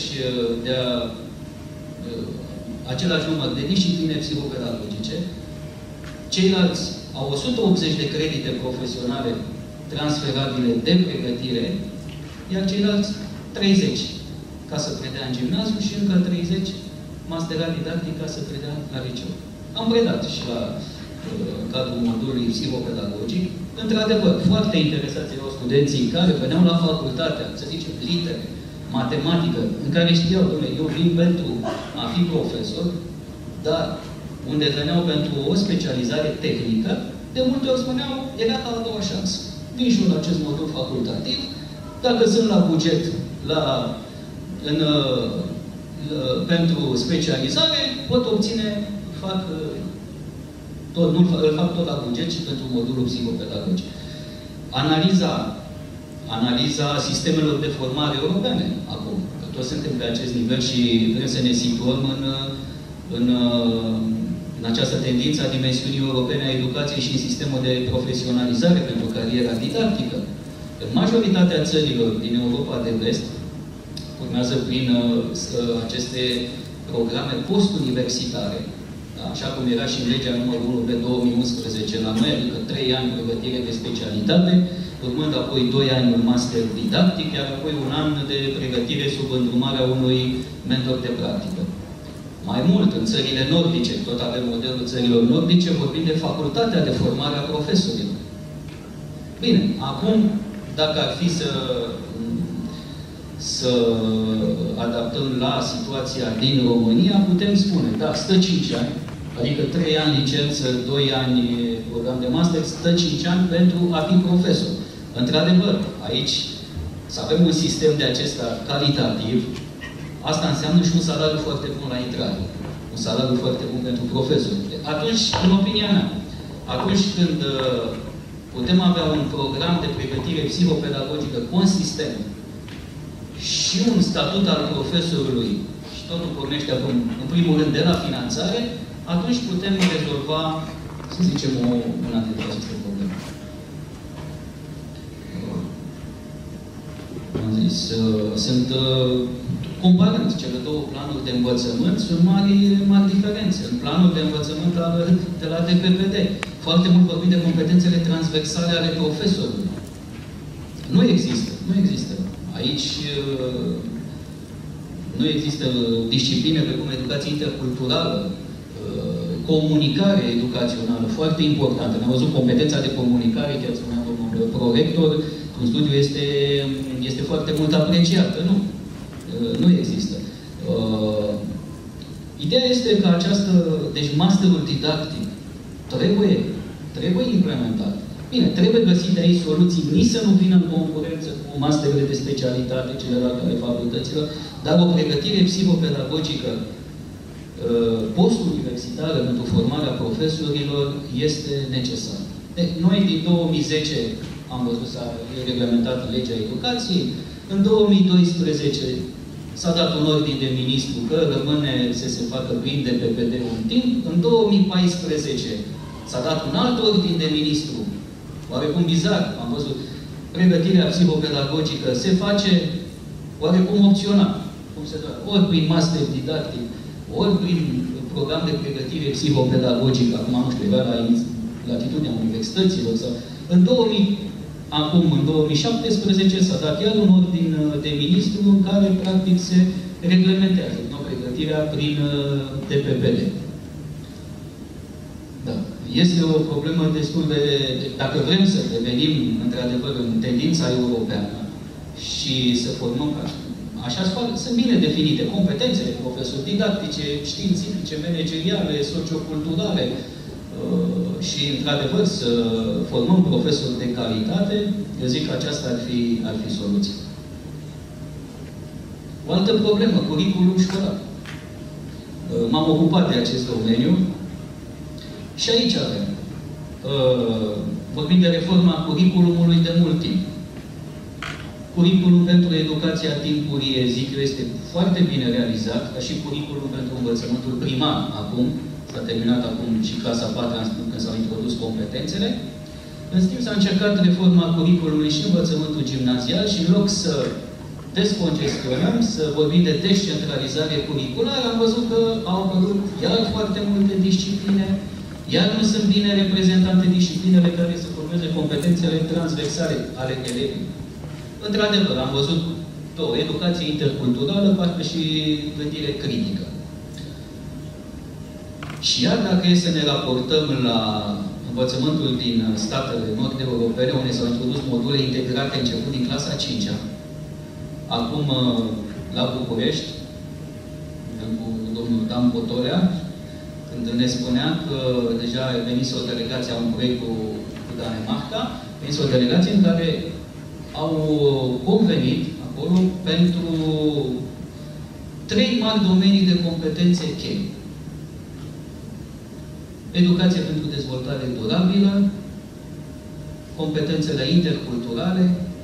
același număr de discipline psihopedagogice. Ceilalți au 180 de credite profesionale transferabile de pregătire, iar ceilalți 30 ca să predea în gimnaziu și încă 30 masterat didactic ca să predea la liceu. Am predat și la cadrul modulului psihopedagogic. Într-adevăr, foarte interesați erau studenții care veneau la facultatea, să zicem, litere, matematică, în care știau, dom'le, eu vin pentru a fi profesor, dar unde veneau pentru o specializare tehnică, de multe ori spuneau, era ca a doua șansă. Vin și eu la acest modul facultativ, dacă sunt la buget pentru specializare, pot obține, îl fac tot la buget și pentru modulul psihopedagogic. Analiza sistemelor de formare europene, acum, că toți suntem pe acest nivel și vrem să ne situăm în această tendință a dimensiunii europene a educației și în sistemul de profesionalizare pentru cariera didactică. În majoritatea țărilor din Europa de Vest, urmează prin aceste programe postuniversitare, da? Așa cum era și în legea numărul 1 pe 2011 la noi, adică 3 ani pregătire de specialitate, urmând apoi 2 ani un master didactic, iar apoi 1 an de pregătire sub îndrumarea unui mentor de practică. Mai mult, în țările nordice, tot avem modelul țărilor nordice, vorbim de facultatea de formare a profesorilor. Bine, acum, dacă ar fi să adaptăm la situația din România, putem spune, da, stă 5 ani, adică 3 ani licență, 2 ani program de master, stă 5 ani pentru a fi profesor. Într-adevăr, aici, să avem un sistem de acesta calitativ, asta înseamnă și un salariu foarte bun la intrare. Un salariu foarte bun pentru profesori. Atunci, în opinia mea, atunci când putem avea un program de pregătire psihopedagogică consistent și un statut al profesorului, și totul pornește acum, în primul rând, de la finanțare, atunci putem rezolva, să zicem, una dintre aceste probleme. Am zis, comparând cele două planuri de învățământ, sunt mari diferențe. În planul de învățământ de la DPPD, foarte mult vorbim de competențele transversale ale profesorului. Nu există. Aici nu există discipline precum educație interculturală, comunicare educațională, foarte importantă. Ne-am văzut competența de comunicare, chiar spunea domnul prorector, în studiu este foarte mult apreciată. Nu există. Ideea este că deci masterul didactic trebuie implementat. Bine, trebuie găsite aici soluții, nici să nu vină în concurență cu masterele de specialitate, celelalte ale facultăților, dar o pregătire psihopedagogică post-universitară pentru formarea profesorilor este necesară. Noi din 2010 am văzut s-a reglementat legea educației, în 2012 s-a dat un ordin de ministru că rămâne să se facă prin DPPD un timp, în 2014 s-a dat un alt ordin de ministru, oarecum bizar, am văzut, pregătirea psihopedagogică se face oarecum opțional, cum se dă, ori prin master didactic, ori prin program de pregătire psihopedagogică, acum nu știu, era la latitudinea universităților, sau în 2017 s-a dat iar un ordin de ministru în care, practic, se reglementează pregătirea prin DPPD. Da. Este o problemă destul de... Dacă vrem să devenim, într-adevăr, în tendința europeană și să formăm așa sunt bine definite competențele profesori didactice, științifice, manageriale, socioculturale și, într-adevăr, să formăm profesori de calitate, eu zic că aceasta ar fi soluția. O altă problemă, curriculum școlar. M-am ocupat de acest domeniu și aici avem. Vorbim de reforma curriculumului de mult timp. Curriculum pentru educația timpurie, zic eu, este foarte bine realizat, ca și curriculum pentru învățământul primar. Acum, s-a terminat acum și clasa 4 când s-au introdus competențele. În schimb, s-a încercat reforma curriculumului și învățământul gimnazial și în loc să descongestionăm, să vorbim de descentralizare curriculară, am văzut că au apărut iar foarte multe discipline, iar nu sunt bine reprezentate disciplinele care să formeze competențele transversale ale elevului. Într-adevăr, am văzut o educație interculturală, parcă și gândire critică. Și iar dacă e să ne raportăm la învățământul din statele nord-europene, unde s-au introdus module integrate început din clasa 5-a, acum la București, cu domnul Dan Potolea, când ne spunea că deja venise o delegație a un proiect cu Danemarca, venise o delegație în care au convenit acolo pentru 3 mari domenii de competențe cheie. Educație pentru dezvoltare durabilă, competențele interculturale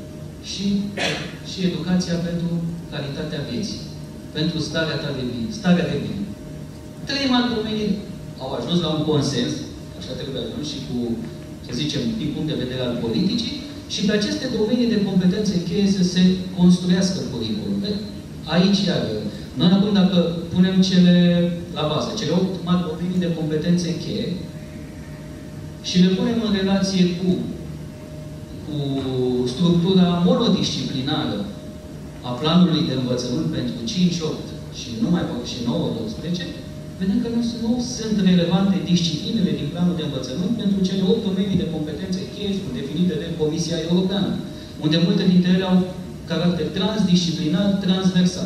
și educația pentru calitatea vieții, pentru starea de bine. 3 mari domenii au ajuns la un consens, așa trebuie ajuns și cu, să zicem, din punct de vedere al politicii, și pe aceste domenii de competențe cheie să se construiască curriculum. Aici, iar, noi acum, dacă punem cele la bază, cele 8 mari domenii de competențe cheie și le punem în relație cu structura monodisciplinară a planului de învățământ pentru 5-8 și nu mai și 9-12, vedem că nu sunt relevante disciplinele din planul de învățământ pentru cele 8 domenii de competențe cheie definite de Comisia Europeană, unde multe dintre ele au caracter transdisciplinar, transversal.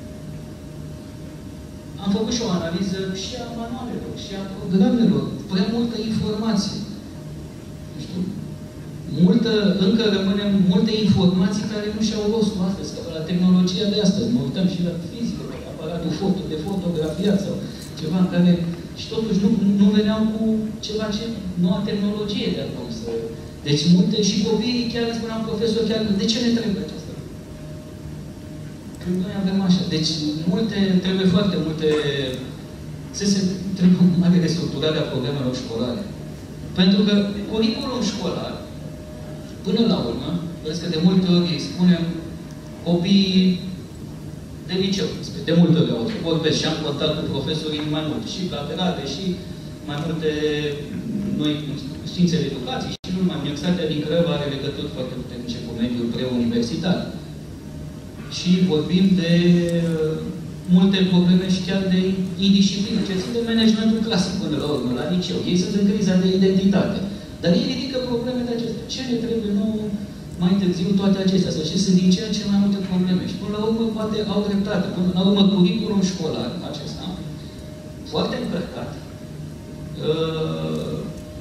Am făcut și o analiză și a manualelor, și a programelor, prea multă informație. Nu știu, încă rămânem multe informații care nu și-au rostul astăzi, că la tehnologia de astăzi, mă uităm și la fizică, la aparatul de fotografiat sau ceva în care, și totuși nu veneau cu ceva ce noua tehnologie de acum. Deci multe, și copiii chiar spuneam profesor, chiar, de ce ne trebuie aceasta? Când noi avem așa. Deci trebuie foarte multe, trebuie o mare restructurare a programelor școlare. Pentru că curriculum școlar, până la urmă, vezi că de multe ori spunem copiii de liceu, de multe ori vorbesc și am contact cu profesorii mai multe, și laterale, și mai multe noi științele educației, și nu numai Universitatea din Craiova are legături foarte puternice cu mediul preuniversitar. Și vorbim de multe probleme și chiar de indisciplină, ce țin de managementul clasic până la urmă, la liceu. Ei sunt în criza de identitate. Dar ei ridică probleme de acestea. Ce ne trebuie nouă mai târziu toate acestea? Să știți, sunt din ce în ce mai multe probleme. Și până la urmă poate au dreptate. Până la urmă curriculum școlar acesta, foarte încărcat,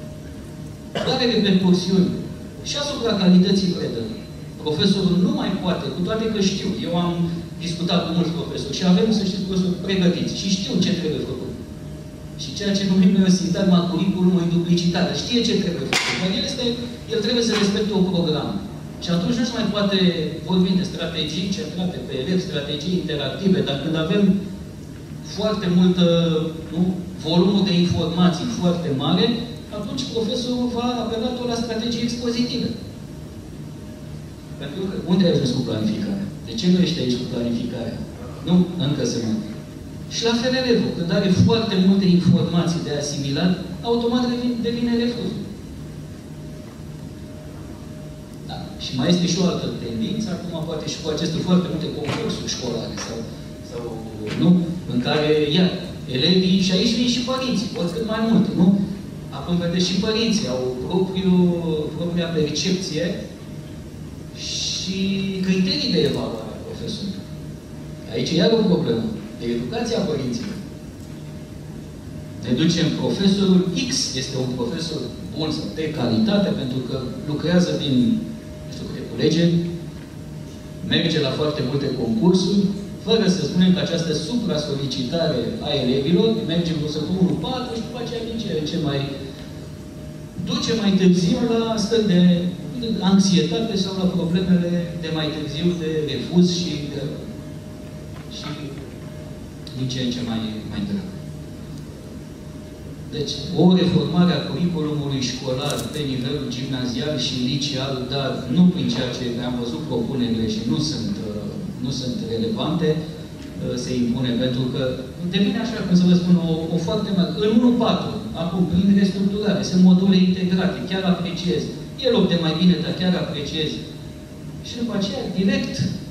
are repercursiuni și asupra calității predării. Profesorul nu mai poate, cu toate că știu, eu am discutat cu mulți profesori și avem, să știți, profesori pregătiți și știu ce trebuie făcut. Și ceea ce numim noi o sintagma curriculumului duplicitate. Știe ce trebuie făcut. Dar el trebuie să respecte un program. Și atunci nu se mai poate vorbi de strategii centrate pe elevi, strategii interactive, dar când avem foarte multă, volumul de informații foarte mare, atunci profesorul va apela tot la strategii expozitive. Pentru că unde ai ajuns cu planificarea? De ce nu ești aici cu planificarea? Nu? Încă se mai... Și la fel elevul, când are foarte multe informații de asimilat, automat devine refuz. Da. Și mai este și o altă tendință, acum poate și cu aceste foarte multe concursuri școlare sau nu? În care, iar, elevii, și aici vin și părinții, oricât mai multe, nu? Acum vedeți și părinții au propria percepție și criterii de evaluare a profesorului. Aici e iar o problemă. De educația părinților. Ne ducem profesorul X, este un profesor bun sau de calitate, pentru că lucrează din, nu știu câte culegeri, merge la foarte multe concursuri, fără să spunem că această supra-solicitare a elevilor merge în săptămână 4 și după aceea din ce mai duce mai târziu la stări de anxietate sau la problemele de mai târziu de refuz și din ce în ce mai grav. Deci, o reformare a curriculumului școlar pe nivelul gimnazial și liceal, dar nu prin ceea ce am văzut propunerile și nu sunt relevante, se impune, pentru că devine așa, cum să vă spun, o foarte mare. În 1.4, acum, prin restructurare, sunt module integrate, chiar apreciez. E loc de mai bine, dar chiar apreciez. Și după aceea, direct,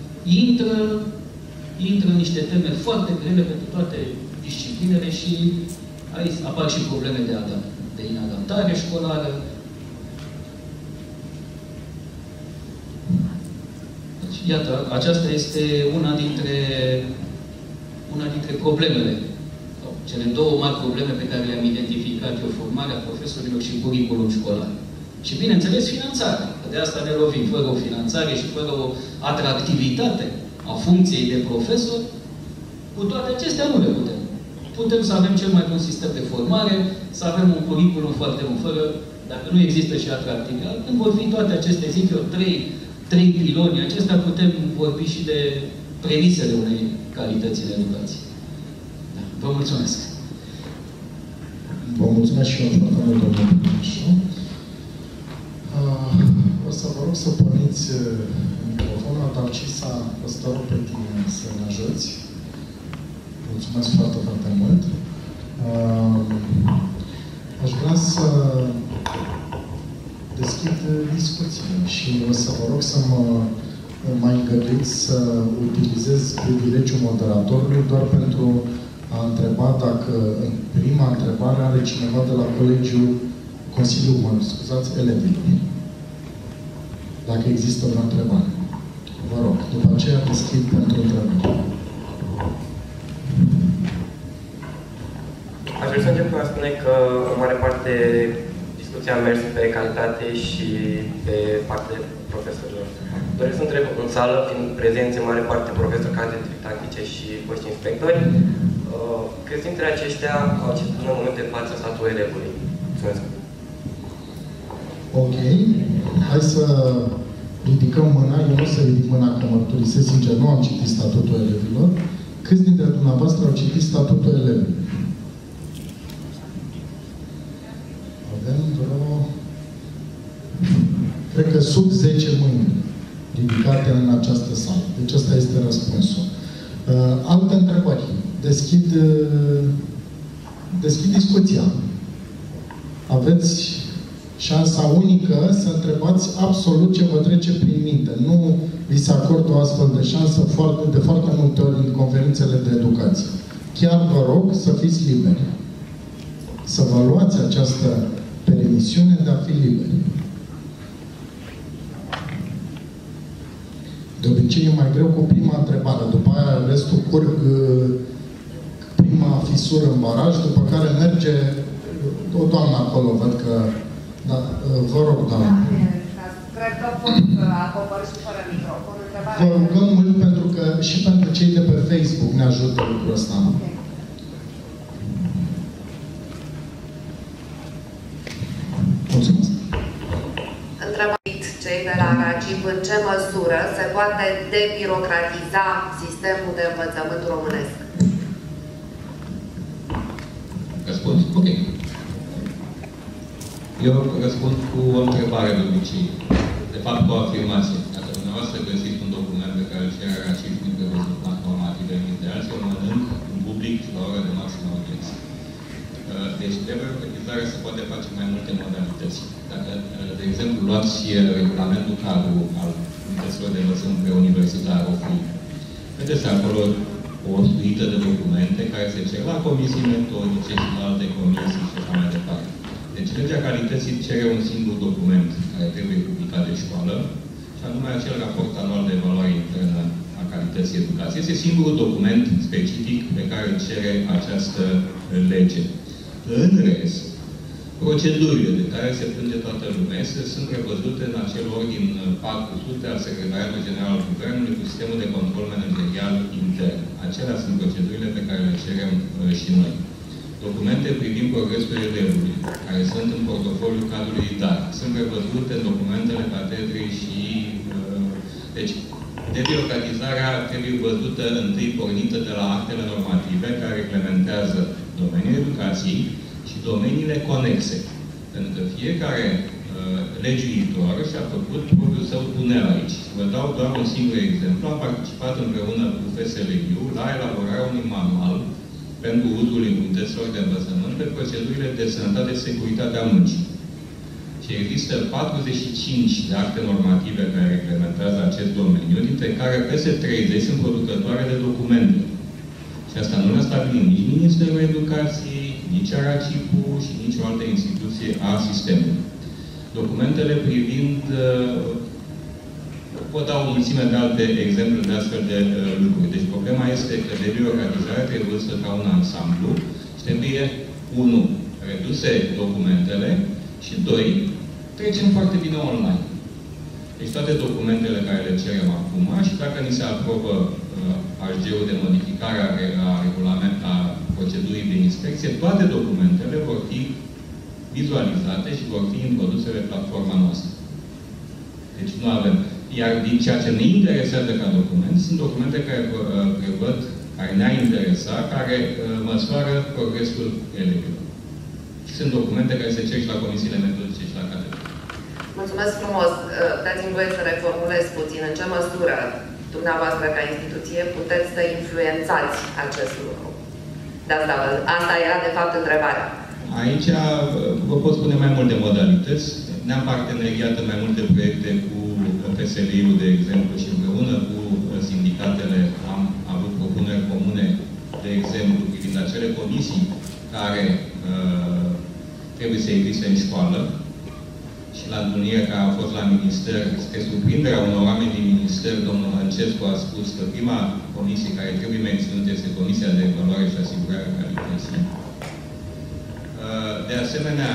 intră niște teme foarte grele pentru toate disciplinele și aici apar și probleme de inadaptare școlară. Deci, iată, aceasta este una dintre problemele, cele două mari probleme pe care le-am identificat eu, formarea profesorilor și curriculum școlar. Și, bineînțeles, finanțarea. De asta ne lovim. Fără o finanțare și fără o atractivitate a funcției de profesor, cu toate acestea nu le putem. Putem să avem cel mai bun sistem de formare, să avem un curriculum foarte bun, fără, dacă nu există și atractivitate, când vor fi toate aceste, zic eu, trei piloni acestea, putem vorbi și de premisele unei calități în educație. Da. Vă mulțumesc! Vă mulțumesc și eu foarte mult, domnule Pătrușu. O să vă rog să porniți microfonul, dar o să te rog pe tine să ne ajuți. Mulțumesc foarte, foarte mult. Aș vrea să deschid discuția și o să vă rog să mă mai îngăduiți să utilizez privilegiul moderatorului doar pentru a întreba dacă în prima întrebare are cineva de la Colegiul Consiliul, elevilor. Dacă există o întrebare. Vă rog, după aceea deschid pentru întrebare. Aș vrea să încep cu a spune că, în mare parte, discuția a mers pe calitate și pe partea profesorilor. Doresc să întreb în sală, fiind prezenți în mare parte profesori cadre și foști inspectori, câți dintre aceștia au citit în momentul de față statutul elevului? Mulțumesc! Ok. Hai să ridicăm mâna. Eu nu o să ridic mâna, că mărturisesc sincer, nu am citit statutul elevilor. Câți dintre dumneavoastră au citit statutul elevilor? Avem vreo... Cred că sub 10 mâini ridicate în această sală. Deci ăsta este răspunsul. Alte întrebări. Deschid discuția. Aveți șansa unică să întrebați absolut ce vă trece prin minte. Nu vi se acordă o astfel de șansă de foarte multe ori în conferințele de educație. Chiar vă rog să fiți liberi. Să vă luați această permisiune de a fi liberi. De obicei e mai greu cu prima întrebare. După aia restul curg prima fisură în baraj, după care merge o doamnă acolo, văd că Da, vă rog, doamne. Cred că pot acoperi și fără microfon. Vă rugăm mult pentru că și pentru cei de pe Facebook ne ajută lucrul ăsta. Okay. Mulțumesc. Întrebați cei de la RACIP în ce măsură se poate debirocratiza sistemul de învățământ românesc? Răspuns? Ok. Eu răspund cu o întrebare de obicei. De fapt, cu o afirmație. Dacă dumneavoastră găsiți un document pe care îl cere RACIP din prevăzut normative ministeriale, eu mănânc în public la ora de maximă audiență. Deci, debirocratizarea se poate face în mai multe modalități. Dacă, de exemplu, luați regulamentul cadru al unităților de învățământ preuniversitar, vedeți acolo o suită de documente care se cer la comisii metodice și la alte comisii și așa mai departe. Deci, legea calității cere un singur document care trebuie publicat de școală, și anume acel raport anual de evaluare internă a calității educației. Este singurul document specific pe care îl cere această lege. În rest, procedurile de care se plânge toată lumea sunt prevăzute în acel ordin 400 al Secretariatului General al Guvernului cu sistemul de control managerial intern. Acelea sunt procedurile pe care le cerem și noi. Documente privind progresul elevului, care sunt în portofoliul cadrului didactic, sunt prevăzute în documentele catedrei și... Deci, debirocratizarea trebuie văzută întâi pornită de la actele normative care reglementează domeniul educației și domeniile conexe. Pentru că fiecare legiuitor și-a făcut propriul său tunel aici. Vă dau doar un singur exemplu. Am participat împreună cu FSLU la elaborarea unui manual pentru uzul unităților de învățământ pe procedurile de sănătate și securitate a muncii. Și există 45 de acte normative care reglementează acest domeniu, dintre care peste 30 sunt producătoare de documente. Și asta nu le-a stabilit nici Ministerul Educației, nici RACIP-ul și nici o altă instituție a sistemului. Documentele privind... pot da o mulțime de alte exemple de astfel de lucruri. Deci problema este că debirocratizarea trebuie văzută ca un ansamblu și trebuie, 1, reduse documentele și 2, trecem foarte bine online. Deci toate documentele care le cerem acum și dacă ni se aprobă HG-ul de modificare a procedurii de inspecție, toate documentele vor fi vizualizate și vor fi introduse pe platforma noastră. Deci nu avem. Iar din ceea ce ne interesează ca document, sunt documente care prevăd, care ne-ar interesa, care măsoară progresul elevilor. Și sunt documente care se cer și la comisiile metodice și la catedră. Mulțumesc frumos. Dați-mi voie să reformulez puțin. În ce măsură dumneavoastră, ca instituție, puteți să influențați acest lucru? Asta era, de fapt, întrebarea. Aici vă pot spune mai multe modalități. Ne-am parteneriat în mai multe proiecte cu FSLI-ul, de exemplu, și împreună cu sindicatele am avut propuneri comune, de exemplu, privind acele comisii care trebuie să existe în școală. Și la întâlnirea care a fost la Minister, spre surprinderea unor oameni din Minister, domnul Hăncescu a spus că prima comisie care trebuie menținută este Comisia de Evaluare și Asigurare a Calității. De asemenea,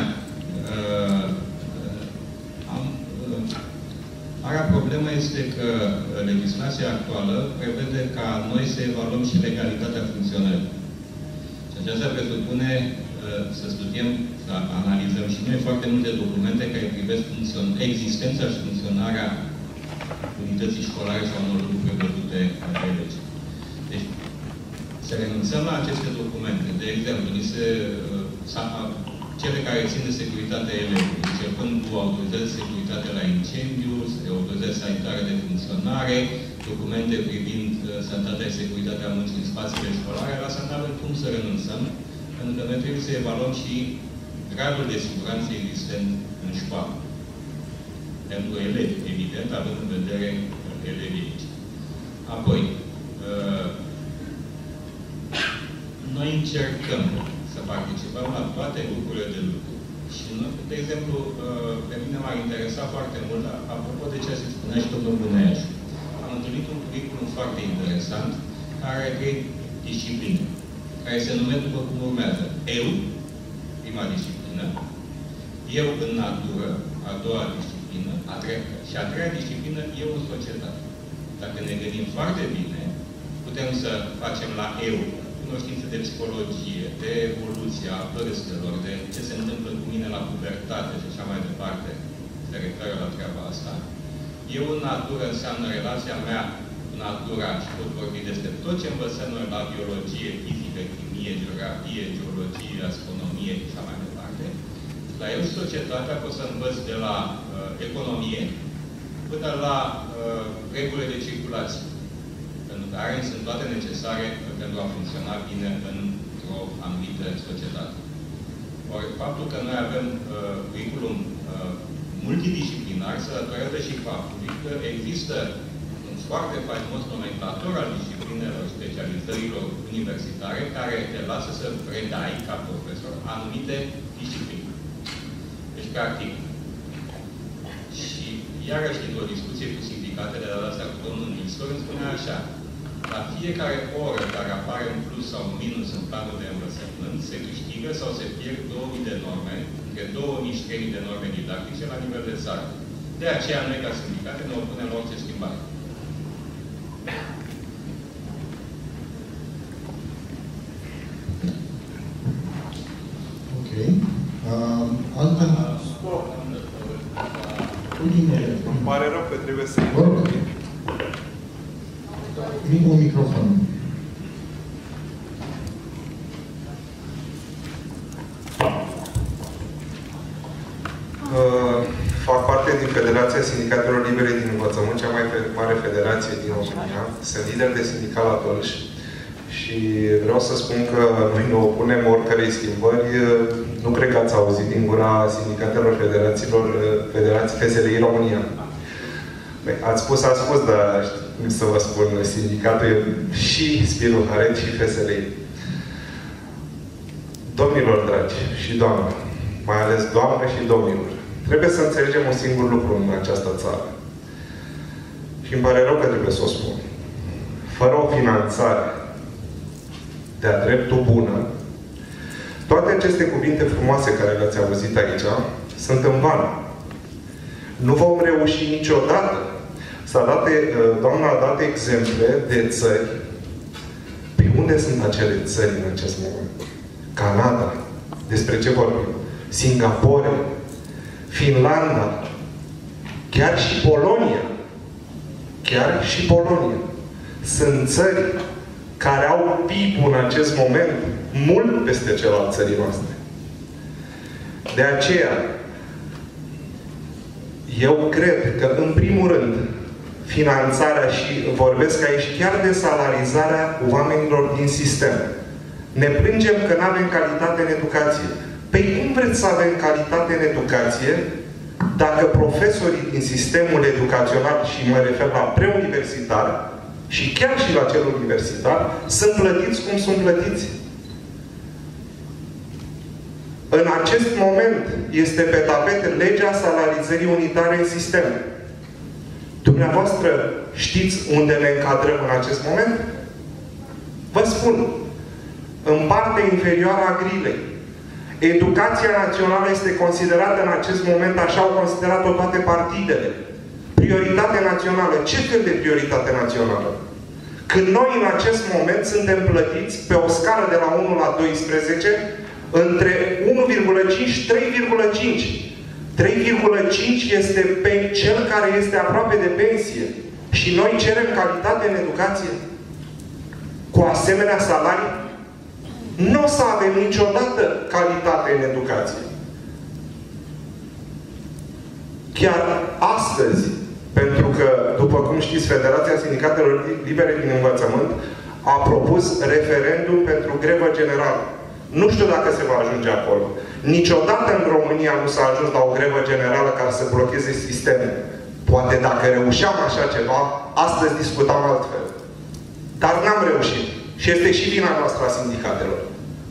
marea problemă este că legislația actuală prevede ca noi să evaluăm și legalitatea funcționării. Și aceasta presupune să studiem, să analizăm și noi foarte multe documente care privesc existența și funcționarea unității școlare și a unor lucruri prevăzute de lege. Deci, să renunțăm la aceste documente. De exemplu, cele care țin de securitatea elevului, începând cu autorizări de securitate la incendiu, autorizări sanitare de funcționare, documente privind sănătatea și securitatea muncii în spațiile școlare, la asta nu avem cum să renunțăm, pentru că noi trebuie să evaluăm și gradul de siguranță existent în școală. Pentru elevi, evident, având în vedere elevii aici. Apoi, noi încercăm să participăm la toate grupurile de lucru. Și, de exemplu, pe mine m-ar interesa foarte mult, apropo de ce se spunea și domnul Buneaș. Am întâlnit un curriculum foarte interesant, care are 3 discipline, care se numește după cum urmează. Eu, prima disciplină, eu în natură, a doua disciplină, și a treia disciplină, eu în societate. Dacă ne gândim foarte bine, putem să facem la eu cunoștințe de psihologie, de evoluția vârstelor, de ce se întâmplă cu mine la pubertate și așa mai departe, se referă la treaba asta. Eu în natură înseamnă relația mea cu natura și pot vorbi despre tot ce învățăm noi la biologie, fizică, chimie, geografie, geologie, astronomie și așa mai departe. La eu societatea pot să învăț de la economie până la regulile de circulație. Pentru care sunt toate necesare pentru a funcționa bine într-o anumită societate. Ori faptul că noi avem curriculum multidisciplinar se datorează și faptului că există un foarte faimos nomenclator al disciplinelor, specializărilor universitare, care te lasă să predai, ca profesor, anumite discipline. Deci, practic, și iarăși dintr-o discuție cu sindicatele de astea cu domnul Nistor, îmi spunea așa: la fiecare oră care apare în plus sau în minus în planul de învățământ, se câștigă sau se pierd 2000 de norme, între 2000 și 3000 de norme didactice la nivel de țară. De aceea, noi, ca sindicate, ne opunem la orice schimbare. Ok. Altă? Îmi pare rău că trebuie să... Vă rog. Un microfon. Fac parte din Federația Sindicatelor Libere din Învățământ, cea mai mare federație din România. Sunt lider de sindical la Tâlș și vreau să spun că noi ne opunem oricărei schimbări. Nu cred că ați auzit din gura sindicatelor Federații FSLI România. Ați spus, dar să vă spun, sindicatul e și Spirul Haret și FSLI. Domnilor dragi și doamne, mai ales doamne și domnilor, trebuie să înțelegem un singur lucru în această țară. Și îmi pare rău că trebuie să o spun. Fără o finanțare de-a dreptul bună, toate aceste cuvinte frumoase care le-ați auzit aici sunt în van. Nu vom reuși niciodată. Doamna a dat exemple de țări. Pe unde sunt acele țări în acest moment? Canada. Despre ce vorbim? Singapore. Finlanda. Chiar și Polonia. Chiar și Polonia. Sunt țări care au PIB-ul în acest moment mult peste celelalte țării noastre. De aceea, eu cred că, în primul rând, finanțarea și vorbesc aici chiar de salarizarea oamenilor din sistem. Ne plângem că nu avem calitate în educație. Păi cum vreți să avem calitate în educație dacă profesorii din sistemul educațional, și mă refer la preuniversitar, și chiar și la cel universitar, sunt plătiți cum sunt plătiți? În acest moment este pe tapet legea salarizării unitare în sistem. Dumneavoastră știți unde ne încadrăm în acest moment? Vă spun. În partea inferioară a grilei. Educația națională este considerată în acest moment, așa au considerat-o toate partidele. Prioritate națională. Ce fel de prioritate națională? Când noi în acest moment suntem plătiți pe o scară de la 1 la 12 între 1,5 și 3,5. 3,5 este pe cel care este aproape de pensie. Și noi cerem calitate în educație? Cu asemenea salarii? Nu o să avem niciodată calitate în educație. Chiar astăzi, pentru că, după cum știți, Federația Sindicatelor Libere din Învățământ a propus referendum pentru grevă generală. Nu știu dacă se va ajunge acolo. Niciodată în România nu s-a ajuns la o grevă generală care să blocheze sistemul. Poate dacă reușeam așa ceva, astăzi discutam altfel. Dar n-am reușit. Și este și vina noastră a sindicatelor.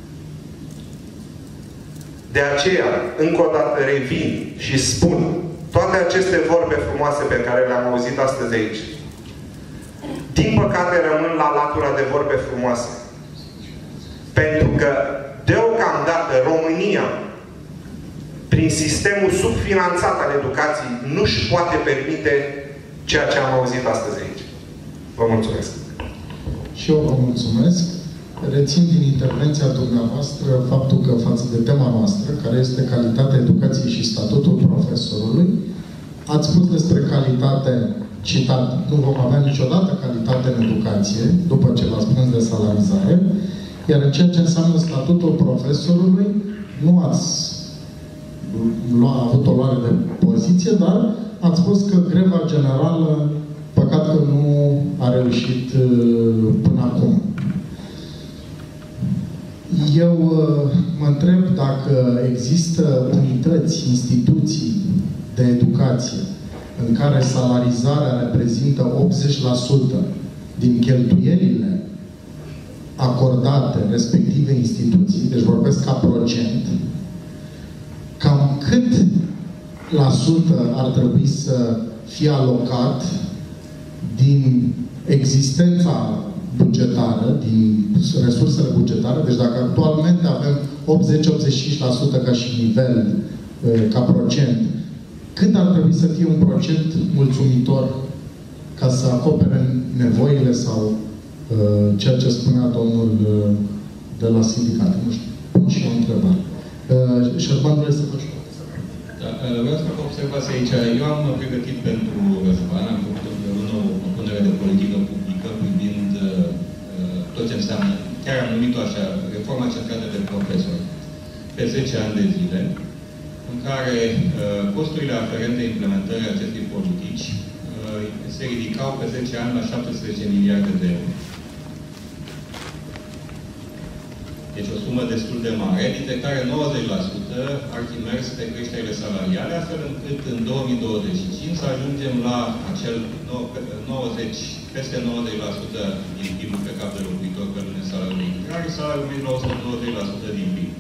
De aceea, încă o dată revin și spun toate aceste vorbe frumoase pe care le-am auzit astăzi aici. Din păcate rămân la latura de vorbe frumoase. Pentru că deocamdată România, prin sistemul subfinanțat al educației, nu-și poate permite ceea ce am auzit astăzi aici. Vă mulțumesc. Și eu vă mulțumesc. Rețin din intervenția dumneavoastră faptul că față de tema noastră, care este calitatea educației și statutul profesorului, ați spus despre calitate, citat, nu vom avea niciodată calitate în educație, după ce v-ați plâns de salarizare, iar în ceea ce înseamnă statutul profesorului, nu ați avut o luare de poziție, dar ați spus că greva generală, păcat că nu a reușit până acum. Eu mă întreb dacă există unități, instituții de educație în care salarizarea reprezintă 80% din cheltuielile acordate respective instituții, deci vorbesc ca procent, cam cât la sută ar trebui să fie alocat din existența bugetară, din resursele bugetare, deci dacă actualmente avem 80-85% ca și nivel, ca procent, cât ar trebui să fie un procent mulțumitor ca să acopere nevoile sau ceea ce spunea domnul de la sindicat? Nu știu, pun și o întrebare. Șerban, vrei să faci o da, vreau să fac o observație aici. Eu am pregătit pentru Răzvan, am făcut împreună o propunere de politică publică privind tot ce înseamnă, chiar am numit-o așa, reforma centrată de profesori, pe 10 ani de zile, în care costurile aferente implementării acestei politici se ridicau pe 10 ani la 17 miliarde de euro. Deci o sumă destul de mare, dintre care 90% ar fi mers pe creșterile salariale, astfel încât în 2025 să ajungem la acel peste 90% din PIB-ul pe cap de locuitor pe lună salariul de intrare, salariul mediu la 120% din PIB.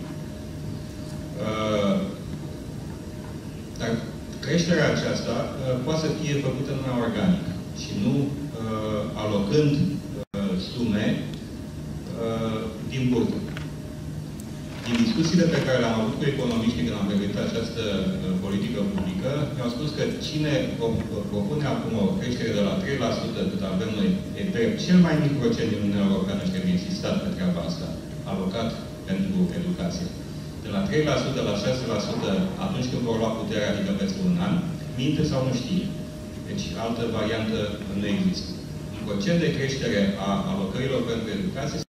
Dar creșterea aceasta poate să fie făcută numai organic și nu alocând sume din burtă. Din discuțiile pe care le-am avut cu economiștii când am pregătit această politică publică, mi-au spus că cine propune acum o creștere de la 3%, cât avem noi, e drept cel mai mic procent din Uniunea Europeană și trebuie insistat pe treaba asta, alocat pentru educație. De la 3% la 6% atunci când vor lua puterea, adică peste un an, minte sau nu știe. Deci altă variantă nu există. Un procent de creștere a alocărilor pentru educație